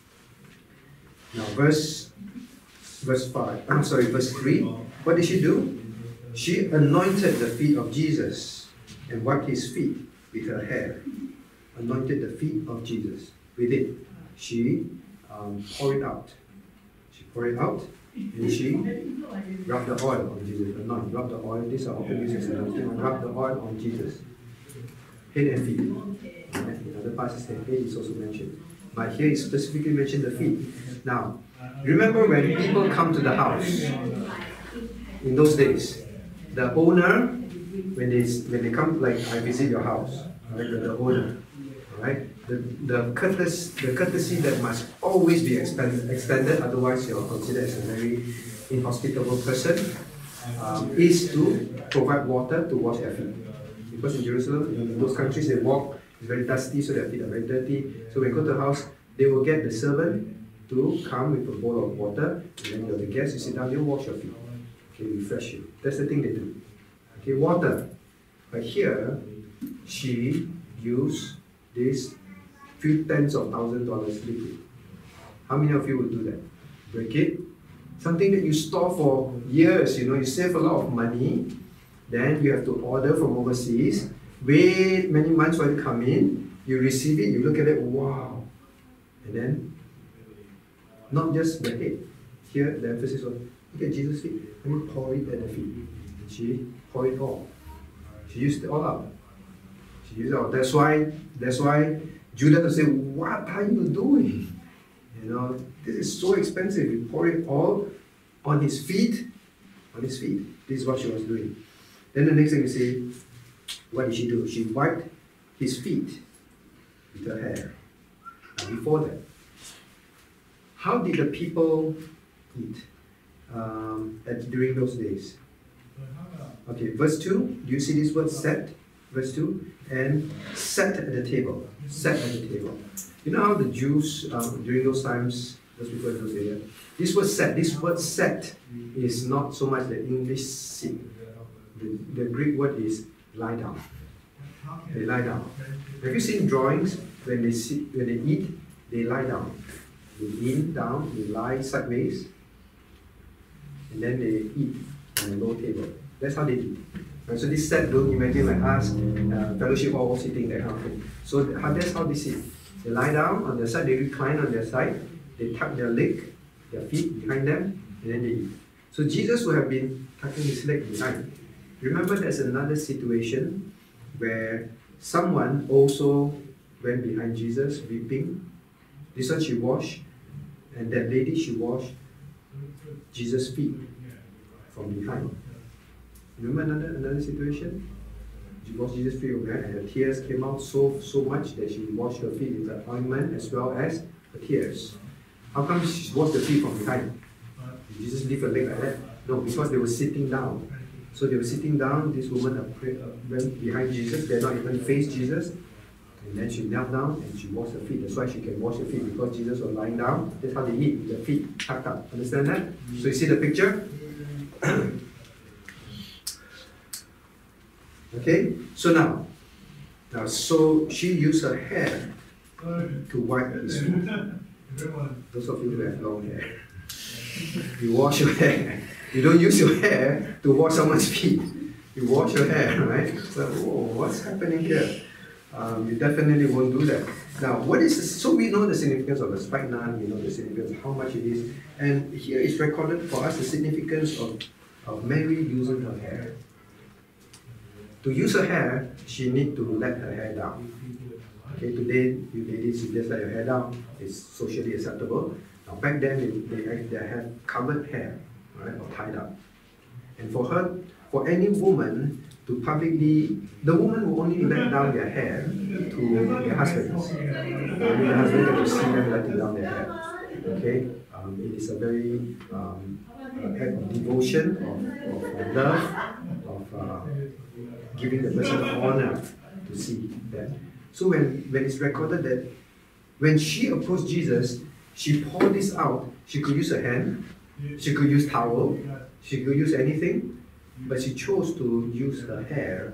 Now verse verse five. I'm sorry, verse three. What did she do? She anointed the feet of Jesus and wiped his feet with her hair. Anointed the feet of Jesus with it. She um, poured it out. She poured it out and she rubbed the oil on Jesus. Anoint, rub the oil. These are often used as anointing. Rub the oil on Jesus. Head and feet. In other passages, the head is also mentioned. But here it specifically mentioned the feet. Now, remember when people come to the house in those days, the owner, when they when they come, like I visit your house, right? The, the owner, right? The the courtesy the courtesy that must always be expanded, extended, otherwise you're considered as a very inhospitable person, um, is to provide water to wash their feet. Because in Jerusalem, in those countries, they walk, it's very dusty, so their feet are very dirty. So when you go to the house, they will get the servant to come with a bowl of water, and then you're the guest, you sit down, you wash your feet. Okay, refresh you. That's the thing they do. Okay, water. But here, she used this few tens of thousand dollars liquid. How many of you would do that? Break it. Something that you store for years, you know, you save a lot of money. Then you have to order from overseas. Wait many months while you come in. You receive it, you look at it, wow. And then, not just the head. Here, the emphasis was, look at Jesus' feet. Let me pour it at the feet. And she poured it all. She used it all up. She used it all. That's why, that's why Judah would say, what are you doing? You know, this is so expensive. You pour it all on his feet. On his feet. This is what she was doing. Then the next thing you see, what did she do? She wiped his feet with her hair. And before that, how did the people eat um, at, during those days? Okay, verse two, do you see this word set? Verse two, and sat at the table. Sat at the table. You know how the Jews, um, during those times, those people in those areas, this word set, this word set is not so much the English sit. The, the Greek word is lie down. They lie down. Have you seen drawings when they sit, when they eat, they lie down. They lean down, they lie sideways, and then they eat on a low table. That's how they eat. Right, so this set, don't imagine like us, uh, fellowship hall sitting, that kind of thing. So how, that's how they sit. They lie down on their side, they recline on their side, they tuck their leg, their feet behind them, and then they eat. So Jesus would have been tucking his leg behind. Remember, there's another situation where someone also went behind Jesus weeping. This one she washed, and that lady she washed Jesus' feet from behind. Remember another another situation? She washed Jesus' feet from behind, and the tears came out so so much that she washed her feet with the ointment as well as the tears. How come she washed the feet from behind? Did Jesus leave her leg like that? No, because they were sitting down. So they were sitting down, this woman went behind Jesus, they did not even face Jesus. And then she knelt down and she washed her feet. That's why she can wash her feet, because Jesus was lying down. That's how they eat, with their feet tucked up. Understand that? So you see the picture? Okay, so now, now, so she used her hair to wipe his feet. Those of you who have long hair, you wash your hair. You don't use your hair to wash someone's feet. You wash your hair, right? So, whoa, what's happening here? Um, you definitely won't do that. Now, what is this? So we know the significance of the spikenard, we know the significance of how much it is. And here is recorded for us the significance of, of Mary using her hair. To use her hair, she need to let her hair down. Okay, today, you ladies, you just let your hair down. It's socially acceptable. Now, back then, they, they, they had covered hair. Right, or tied up. And for her, for any woman to publicly, the woman will only let down their hair to their husbands. Only the husband get to see them letting down their hair. Okay? Um, it is a very um, act of devotion, of, of love, of uh, giving the person honor to see that. So when, when it's recorded that when she approached Jesus, she poured this out. She could use her hand, she could use towel, she could use anything, but she chose to use her hair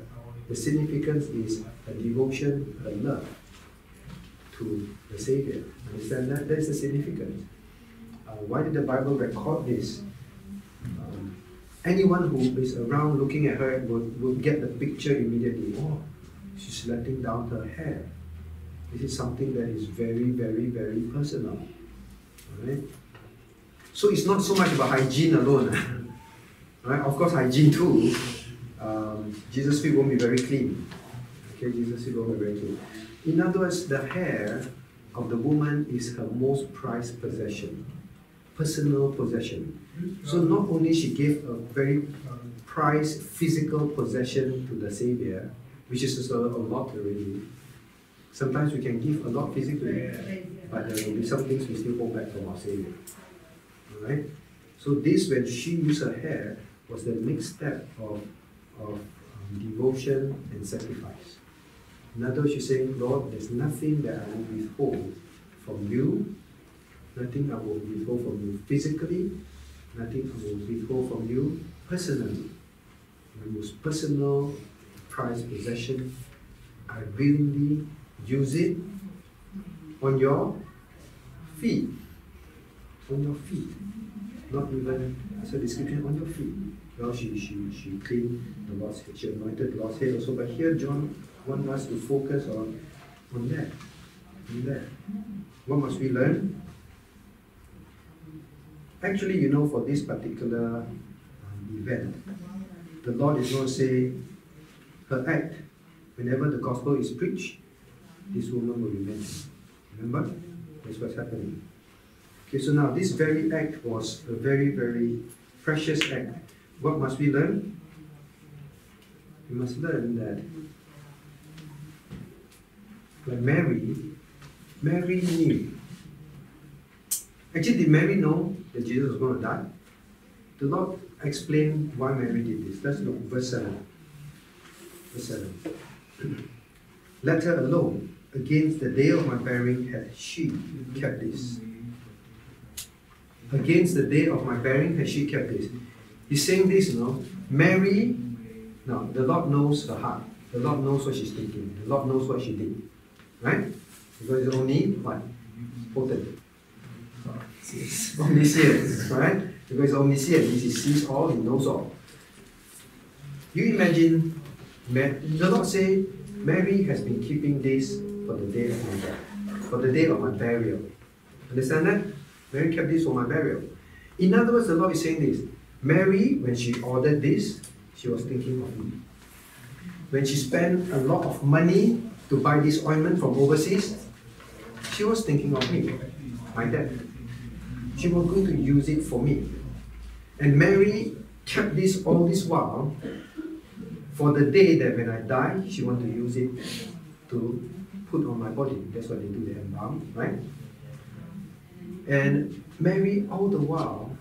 The significance is a devotion, a love to the Savior. Understand that? That's the significance. Uh, why did the Bible record this? Um, anyone who is around looking at her will, will get the picture immediately. Oh, she's letting down her hair. This is something that is very, very, very personal. Alright? So it's not so much about hygiene alone. Right? Of course, hygiene too. Um, Jesus' feet won't be very clean. Okay, Jesus' feet won't be very clean. In other words, the hair of the woman is her most prized possession, personal possession. So not only she gave a very prized physical possession to the Savior, which is also a lot already. Sometimes we can give a lot physically, but there will be some things we still hold back from our Savior. Alright? So this, when she used her hair, was the next step of, of um, devotion and sacrifice. In other words, she's saying, Lord, there's nothing that I will withhold from you, nothing I will withhold from you physically, nothing I will withhold from you personally. My most personal, prized possession, I willingly use it on your feet. On your feet. Not even as a description, on your feet. Well, she, she, she cleaned the Lord's head, she anointed the Lord's head also, but here John wants us to focus on, on that. On that. What must we learn? Actually, you know, for this particular um, event, the Lord is going to say, her act, whenever the gospel is preached, this woman will be mentioned. Remember? That's what's happening. Okay, so now this very act was a very, very precious act. What must we learn? We must learn that, like Mary, Mary knew. Actually, did Mary know that Jesus was going to die? The Lord explained why Mary did this. Let's look, verse seven. Verse seven. Let her alone. Against the day of my bearing had she kept this. Against the day of my bearing had she kept this. He's saying this, you know. Mary, no, the Lord knows her heart. The Lord knows what she's thinking. The Lord knows what she did. Right? Because it's only what? Potent. Omniscient. Right? Because it's omniscient. He sees all, he knows all. You imagine, the Lord say, Mary has been keeping this for the day of my death, for the day of my burial. Understand that? Mary kept this for my burial. In other words, the Lord is saying this. Mary, when she ordered this, she was thinking of me. When she spent a lot of money to buy this ointment from overseas, she was thinking of me, my dad. She was going to use it for me. And Mary kept this all this while for the day that when I die, she wanted to use it to put on my body. That's what they do, they embalm, right? And Mary, all the while,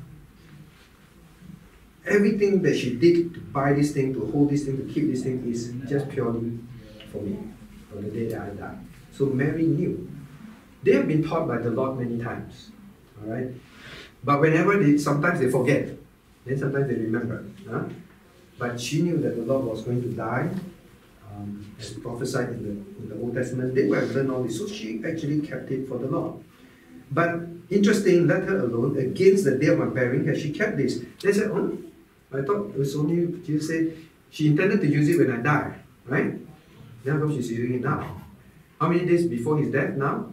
everything that she did to buy this thing, to hold this thing, to keep this thing, is just purely for me, for the day that I die. So Mary knew. They have been taught by the Lord many times, all right? But whenever they, sometimes they forget, then sometimes they remember. Huh? But she knew that the Lord was going to die, um, as prophesied in the, in the Old Testament. They would have learned all this, so she actually kept it for the Lord. But interesting, let her alone, against the day of my bearing, has she kept this. They said, oh, I thought it was only, Jesus said, she intended to use it when I die, right? Now how she's using it now. How many days before his death now?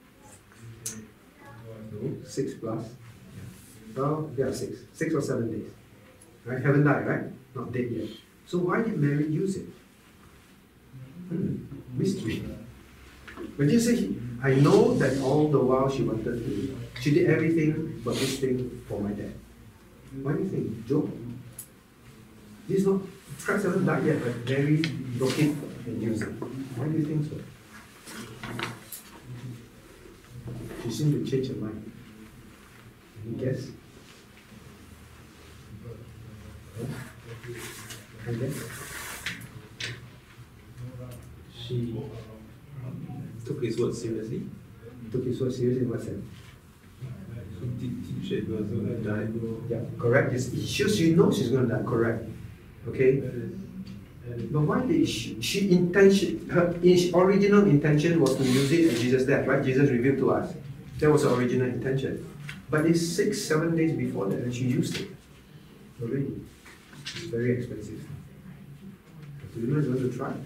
No, six plus. Well, yeah, six. Six or seven days. Right? Haven't died, right? Not dead yet. So why did Mary use it? Hmm. Mystery. But you say, I know that all the while she wanted to, she did everything but this thing for my dad. Why do you think? Job? This is not, Christ hasn't died yet, but Mary broke it and used it. Why do you think so? She seemed to change her mind. Any guess? Any guess? She took his word seriously. Took his word seriously in what sense? She said he was going to die. Yeah, correct. It's, she, she knows she's going to die, correct. Okay? But why did she, she intention, her in- original intention was to use it at Jesus' death, right? Jesus revealed to us. That was her original intention. But it's six, seven days before that and she used it already. It's very expensive. Do you know you want to try?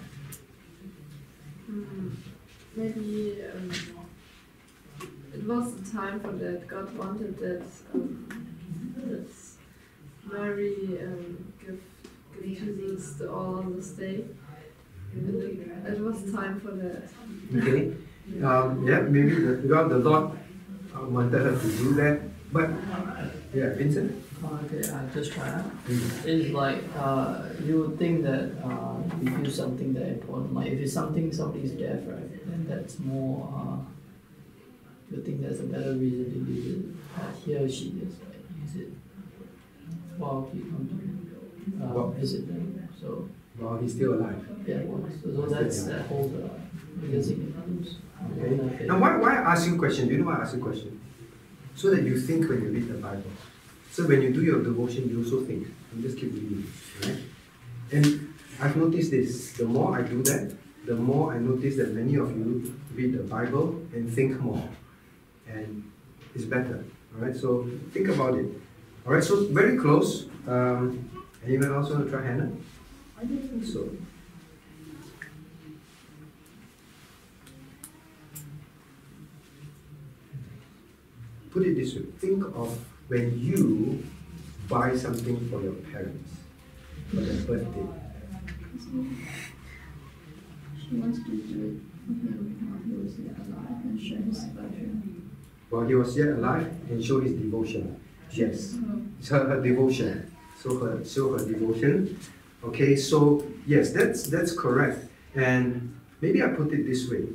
Hmm. Maybe um, it was the time for that. God wanted that, um, that Mary um, give, give Jesus the all on this day. And it, it was time for that. Okay. Um, yeah, maybe the, well, the Lord uh, wanted her to do that. But, yeah, Vincent? Okay, I'll just try out. Mm. It's like uh, you would think that uh, if you do something that important, like if it's something somebody's death, right, then that's more. Uh, you think there's a better reason to use it. But here she just like use it while he comes to uh, Wow. visit them. So Well, he's still alive. yeah, so, so that's that whole uh, because it includes. Okay. Now, why, why I ask you a question? Do you know why I ask you a question? So that you think when you read the Bible. So when you do your devotion, you also think. You just keep reading, right? And I've noticed this. The more I do that, the more I notice that many of you read the Bible and think more. And it's better. Alright, so think about it. Alright, so very close. Um, anyone else want to try Hannah? I don't think so. Put it this way. Think of when you buy something for your parents for their birthday. She wants to do it for him while he was yet alive and show his devotion. While he was yet alive and show his devotion. Yes. It's her, her devotion. So her show her devotion. Okay, so yes, that's that's correct. And maybe I put it this way.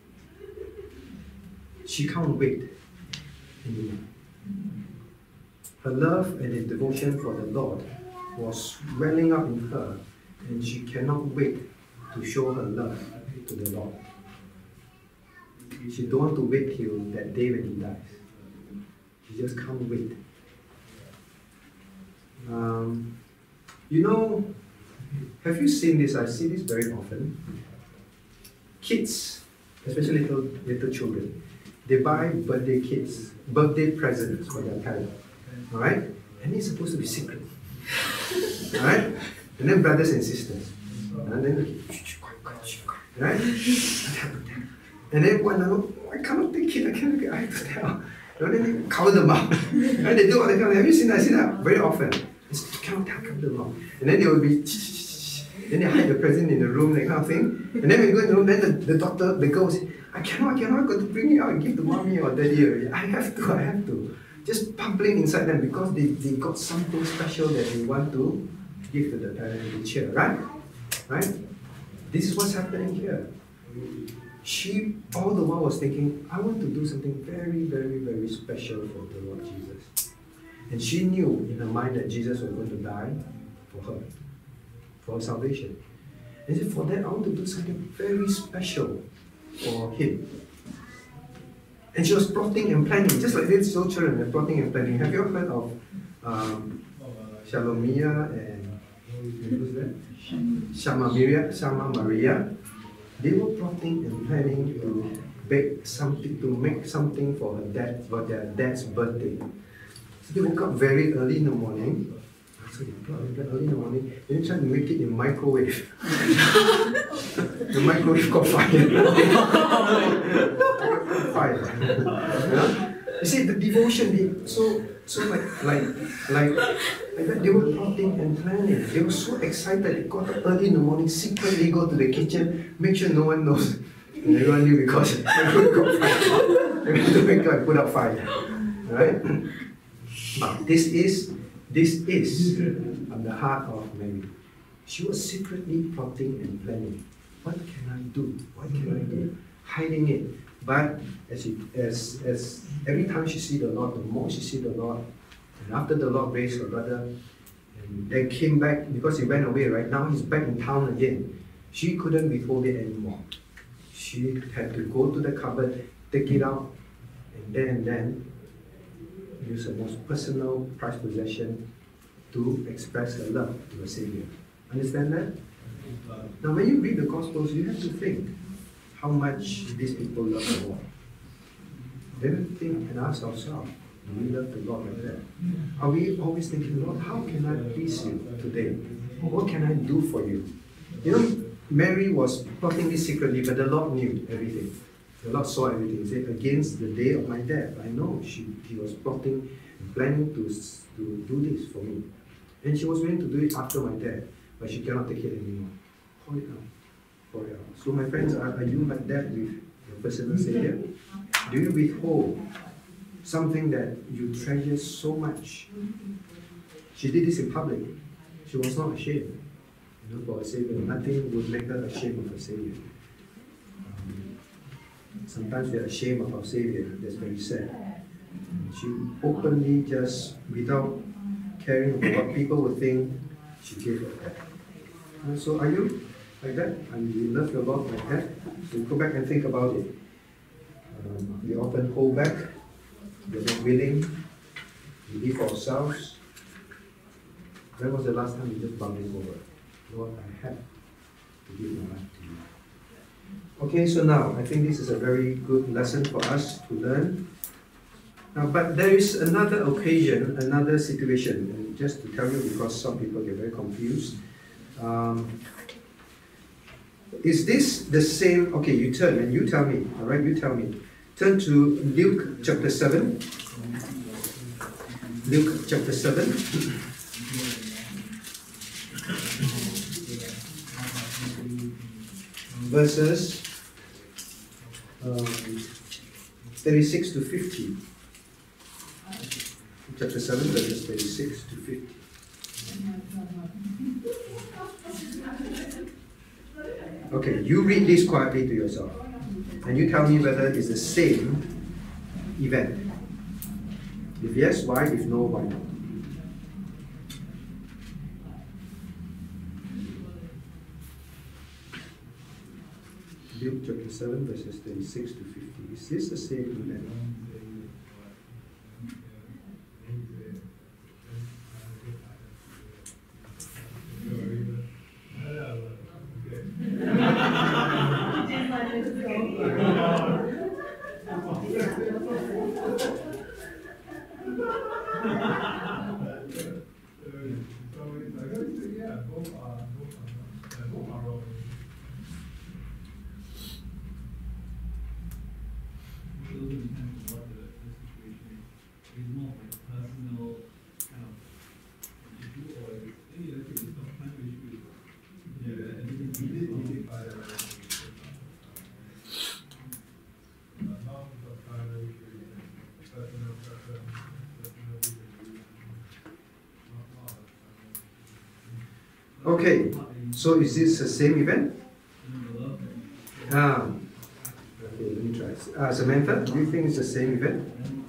She can't wait anymore. Her love and her devotion for the Lord was swelling up in her, and she cannot wait to show her love to the Lord. She don't want to wait till that day when he dies. She just can't wait. Um, you know, have you seen this? I see this very often. Kids, especially little little children, they buy birthday kits, birthday presents for their parents. Alright? And it's supposed to be secret. Alright? And then brothers and sisters. And then right? And then one another, I cannot take it, I cannot take it, I have to tell. And then they cover them up. And they do what they can. Have you seen that? I see that very often. It's cannot tell, cover them up. And then they will be then they hide the present in the room, that kind of thing. And then when you go in the room, then the, the doctor, the girl will say, I cannot, I cannot, I got to bring it out and give to mommy or daddy already. I have to, I have to. Just bubbling inside them because they, they got something special that they want to give to the parent to cheer, right? Right? This is what's happening here. She all the while was thinking, I want to do something very, very, very special for the Lord Jesus. And she knew in her mind that Jesus was going to die for her, for her salvation. And she said, for that, I want to do something very special for him. And she was plotting and planning, just like these little children are plotting and planning. Have you ever heard of um, Shalomia and who's that? Shama Maria, Shama Maria? They were plotting and planning to bake something, to make something for her dad, for their dad's birthday. So they woke up very early in the morning. So they plotted very early in the morning. They tried to make it in microwave. The microwave caught fire. Fire. Yeah? You see the devotion. They, so so like like like like that. They were plotting and planning. They were so excited. They got up early in the morning, secretly go to the kitchen, make sure no one knows. And everyone knew because everyone got fire. They went to make up and put out fire. Right? But this is this is at the heart of Mary. She was secretly plotting and planning. What can I do? What can I do? Hiding it. But as, she, as, as every time she see the Lord, the more she see the Lord, and after the Lord raised her brother, and then came back, because he went away, right? Now he's back in town again. She couldn't withhold it anymore. She had to go to the cupboard, take it out, and then and then use her most personal prized possession to express her love to her Savior. Understand that? Now, when you read the Gospels, you have to think how much these people love the Lord. Then think and ask ourselves, do we love the Lord like that? Are we always thinking, Lord, how can I please you today? What can I do for you? You know, Mary was plotting this secretly, but the Lord knew everything. The Lord saw everything. He said, against the day of my death, I know she, she was plotting, planning to, to do this for me. And she was willing to do it after my death, but she cannot take it anymore. Pour it out. Pour it out. So my friends, are, are you like that with your personal Savior? Do you withhold something that you treasure so much? She did this in public. She was not ashamed. You know, for a Savior, nothing would make her ashamed of her Savior. Um, sometimes we are ashamed of our Savior. That's very sad. She openly, just without caring about what people would think, she gave her that. And so, are you like that? And you love your Lord like that? So go back and think about it. Um, we often hold back. We're not willing. We live for ourselves. When was the last time you just bumped over? Lord, I have to give my life to you. Okay, so now I think this is a very good lesson for us to learn. Now, but there is another occasion, another situation, and just to tell you, because some people get very confused. Um, is this the same? Okay, you turn and you tell me. All right, you tell me. Turn to Luke chapter seven. Luke chapter seven. Verses um, thirty-six to fifty. Chapter seven, verses thirty-six to fifty. Okay, you read this quietly to yourself. And you tell me whether it's the same event. If yes, why? If no, why not? Luke chapter seven, verses thirty-six to fifty. Is this the same event? Okay, so is this the same event? Ah, okay, let me try. Uh, Samantha, do you think it's the same event?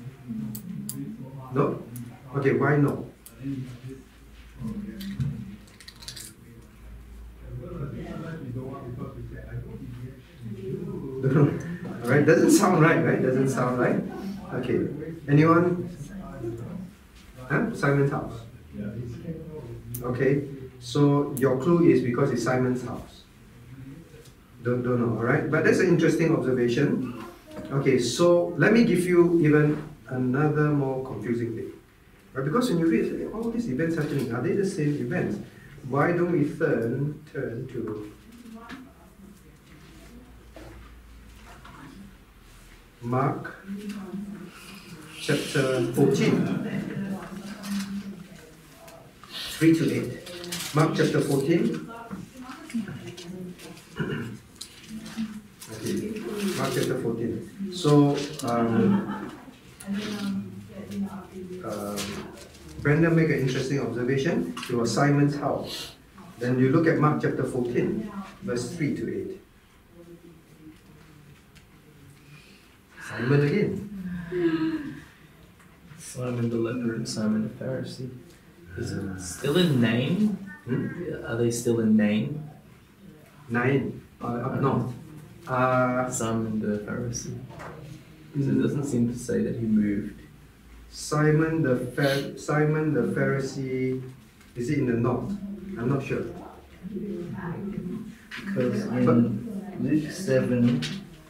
No? Okay, why no? Alright, doesn't sound right, right? Doesn't sound right? Okay, anyone? Huh? Simon's house. Okay. So your clue is because it's Simon's house. Don't, don't know, alright? But that's an interesting observation. Okay, so let me give you even another more confusing thing. Right? Because when you read all these events happening, are they the same events? Why don't we turn, turn to Mark chapter fourteen, three to eight. Mark chapter fourteen. Okay, Mark chapter fourteen. So, um, uh, Brenda made an interesting observation. It was Simon's house. Then you look at Mark chapter fourteen, verse three to eight. Simon again. Simon the leper and Simon the Pharisee. Is it still a name? Hmm? Are they still a name? Nine, uh, up north. Uh, Simon the Pharisee. So it doesn't seem to say that he moved. Simon the Phar- Simon the Pharisee, is it in the north? I'm not sure. Because in Luke seven,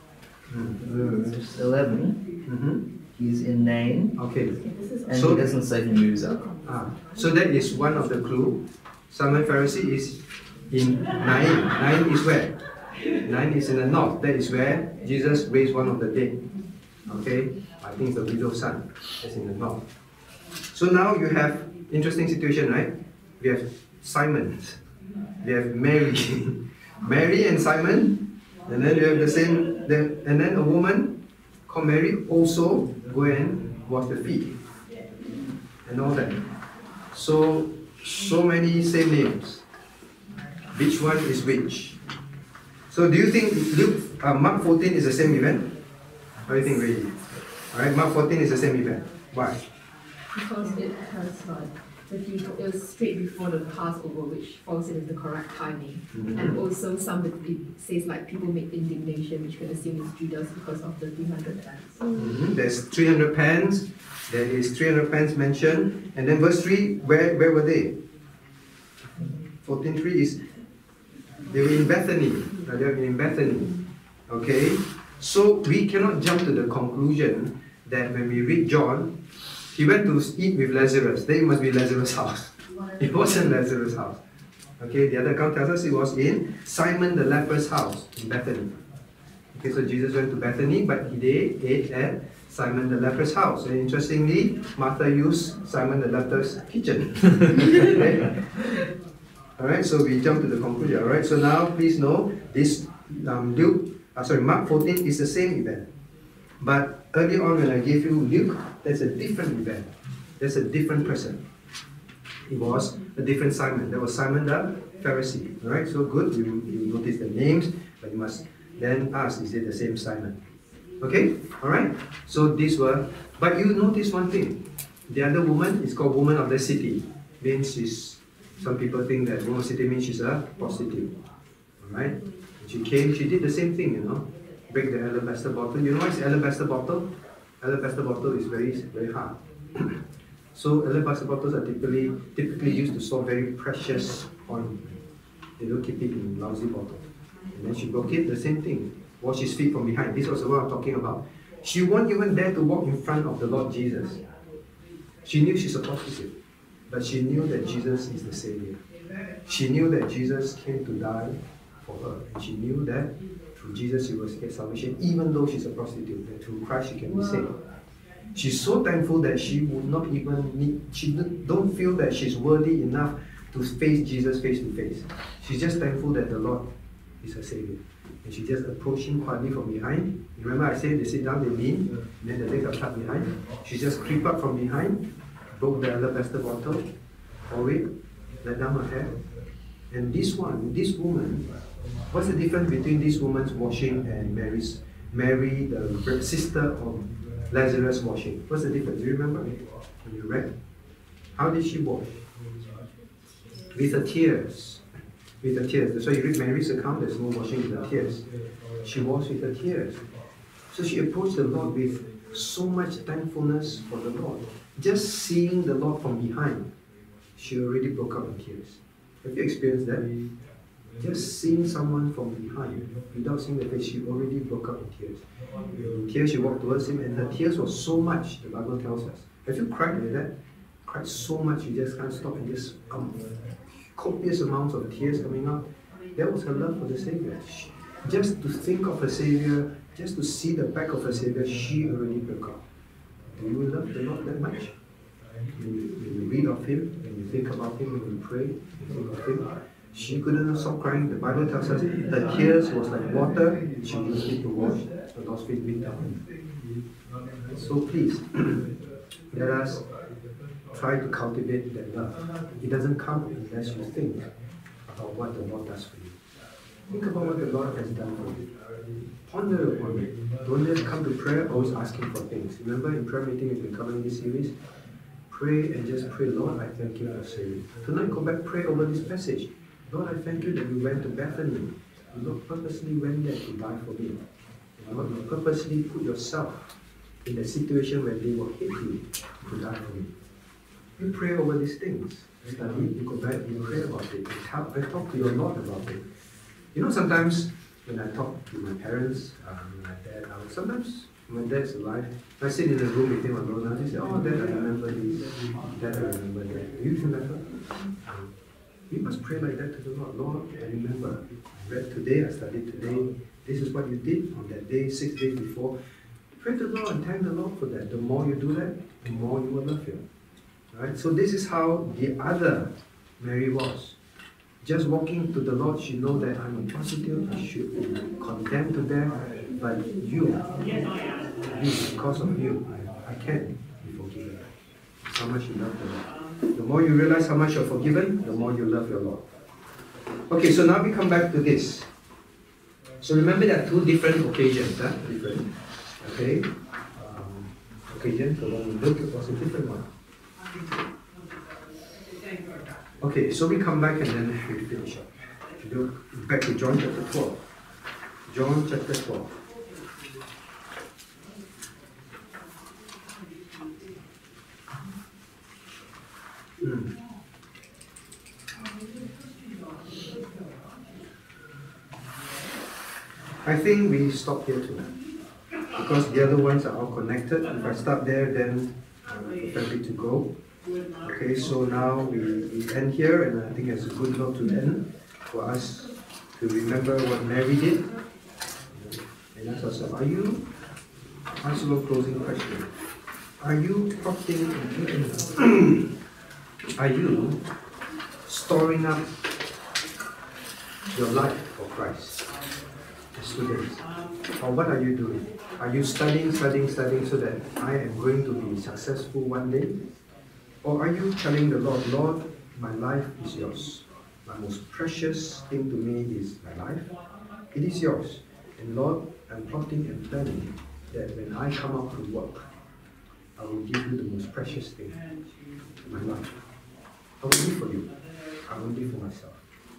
verse eleven, Mm-hmm. he's in Nain, Okay. and So- he doesn't say he moves up. Ah, so that is one of the clue. Simon Pharisee is in Nain. Nain is where? Nain is in the north. That is where Jesus raised one of the dead. Okay? I think it's the widow's son. That's in the north. So now you have interesting situation, right? We have Simon. We have Mary. Mary and Simon. And then you have the same, then, and then a woman called Mary also go and wash the feet. And all that. So, so many same names. Which one is which? So do you think Luke, uh, Mark fourteen is the same event? What do you think, really? Alright, Mark fourteen is the same event. Why? Because it has like the people, it was straight before the Passover, which falls in the correct timing. Mhm. And also some it says like people make indignation, which can assume is Judas because of the three hundred pence. Mhm. There's three hundred pence. There is three hundred pence mentioned. And then verse three, where, where were they? fourteen three is, they were in Bethany. Uh, They were in Bethany. Okay? So we cannot jump to the conclusion that when we read John, he went to eat with Lazarus. Then it must be Lazarus' house. It wasn't Lazarus' house. Okay, the other account tells us it was in Simon the leper's house in Bethany. Okay, so Jesus went to Bethany, but he ate at Simon the leper's house. And interestingly, Martha used Simon the leper's kitchen. Okay? Alright, so we jump to the conclusion. Alright, so now please know this um, Luke, uh, sorry, Mark fourteen is the same event. But earlier on when I gave you Luke, that's a different event. That's a different person. It was a different Simon. There was Simon the Pharisee. Alright, so good. You, you notice the names, but you must then ask, is it the same Simon? Okay? Alright? So these were, but you notice one thing. The other woman is called woman of the city. Means she's, some people think that woman of the city means she's a prostitute. Alright? She came, she did the same thing, you know. Break the alabaster bottle. You know what's alabaster bottle? Alabaster bottle is very, very hard. So alabaster bottles are typically typically used to store very precious ointment. They don't keep it in lousy bottle. And then she broke it, the same thing. Wash his feet from behind. This was what I'm talking about. She won't even dare to walk in front of the Lord Jesus. She knew she's a prostitute, but she knew that Jesus is the Savior. She knew that Jesus came to die for her. And she knew that through Jesus she will get salvation, even though she's a prostitute, and through Christ she can be saved. She's so thankful that she would not even need, she don't feel that she's worthy enough to face Jesus face to face. She's just thankful that the Lord is her Savior. And she just approached him quietly from behind. Remember I said they sit down, they lean, and then the legs are tucked behind. She just creep up from behind, broke the alabaster bottle, pour it, let down her hair. And this one, this woman, what's the difference between this woman's washing and Mary's? Mary, the sister of Lazarus washing. What's the difference? Do you remember when you read? How did she wash? With her tears. With her tears. That's why you read Mary's account, there's no washing with her tears. She washed with her tears. So she approached the Lord with so much thankfulness for the Lord. Just seeing the Lord from behind, she already broke out in tears. Have you experienced that? Just seeing someone from behind, without seeing the face, she already broke out in tears. In tears, she walked towards him, and her tears were so much, the Bible tells us. Have you cried like that? Cried so much, you just can't stop, and just um, copious amounts of tears coming out. That was her love for the Savior. She, just to think of her Savior, just to see the back of her Savior, she already broke out. Do you love the Lord that much? When you, when you read of Him, when you think about Him, when you pray, you think of Him, she couldn't stop crying. The Bible tells us her tears was like water. She used it to wash the Lord's feet with them. So please, let us try to cultivate that love. It doesn't come unless you think about what the Lord does for you. Think about what the Lord has done for you. Ponder upon it. Don't just come to prayer always asking for things. Remember in prayer meeting we've been covering this series? Pray and just pray, Lord, I thank you for saving. Tonight go back, pray over this passage. Lord, I thank you that you went to Bethany. You Lord purposely went there to die for me. Lord, you purposely put yourself in the situation where they will hate you to die for me. You pray over these things. Study, you go back, you pray about it. You talk, you talk to your Lord about it. You know, sometimes when I talk to my parents, um, my dad, I would sometimes, when dad's alive, I sit in the room with him alone, and I say, oh, Dad, I remember this. Dad, I remember that. Do you remember? Um, you must pray like that to the Lord. Lord, I remember. I read today, I studied today. This is what you did on that day, six days before. Pray to the Lord and thank the Lord for that. The more you do that, the more you will love Him. Right? So this is how the other Mary was. Just walking to the Lord, she knows that I'm a prostitute, I should be condemned to death, but you, you, because of you, I, I can be forgiven. How much you love the Lord. The more you realize how much you're forgiven, the more you love your Lord. Okay, so now we come back to this. So remember there are two different occasions, huh? Different. Okay? Um, occasion, the one we looked at was a different one. Okay, so we come back and then we finish up. We go back to John chapter twelve. John chapter twelve. Hmm. I think we stop here tonight because the other ones are all connected. If I stop there, then I'm perfectly to go. Okay, so now we, we end here, and I think it's a good note to end for us to remember what Mary did. And ask ourselves, are you, ask a closing question, are you plotting and are you storing up your life for Christ? The students. Or what are you doing? Are you studying, studying, studying so that I am going to be successful one day? Or are you telling the Lord, Lord, my life is yours. My most precious thing to me is my life. It is yours. And Lord, I'm plotting and planning that when I come out to work, I will give you the most precious thing, my life. I will live for you. I will live for myself.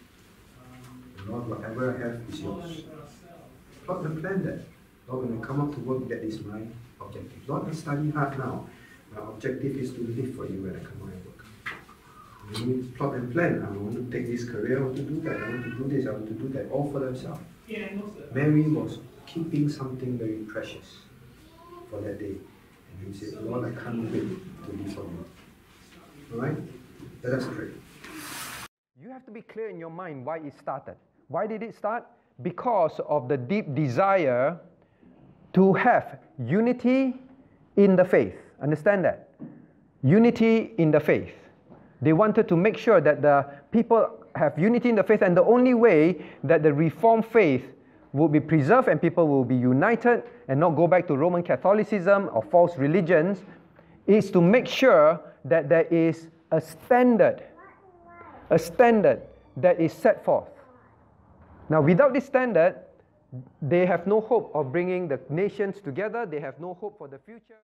And Lord, whatever I have is yours. Plot and plan that. Lord, when I come out to work, that is my objective. Lord, I study hard now. My objective is to live for you when I come out and work. When we plot and plan, I want to take this career, I want to do that, I want to do this, I want to do that, all for themselves. Mary was keeping something very precious for that day. And he said, Lord, I can't wait to live for you. Alright? Let us pray. You have to be clear in your mind why it started. Why did it start? Because of the deep desire to have unity in the faith. Understand that? Unity in the faith. They wanted to make sure that the people have unity in the faith, and the only way that the Reformed faith will be preserved and people will be united and not go back to Roman Catholicism or false religions is to make sure that there is a standard, a standard that is set forth. Now, without this standard, they have no hope of bringing the nations together. They have no hope for the future.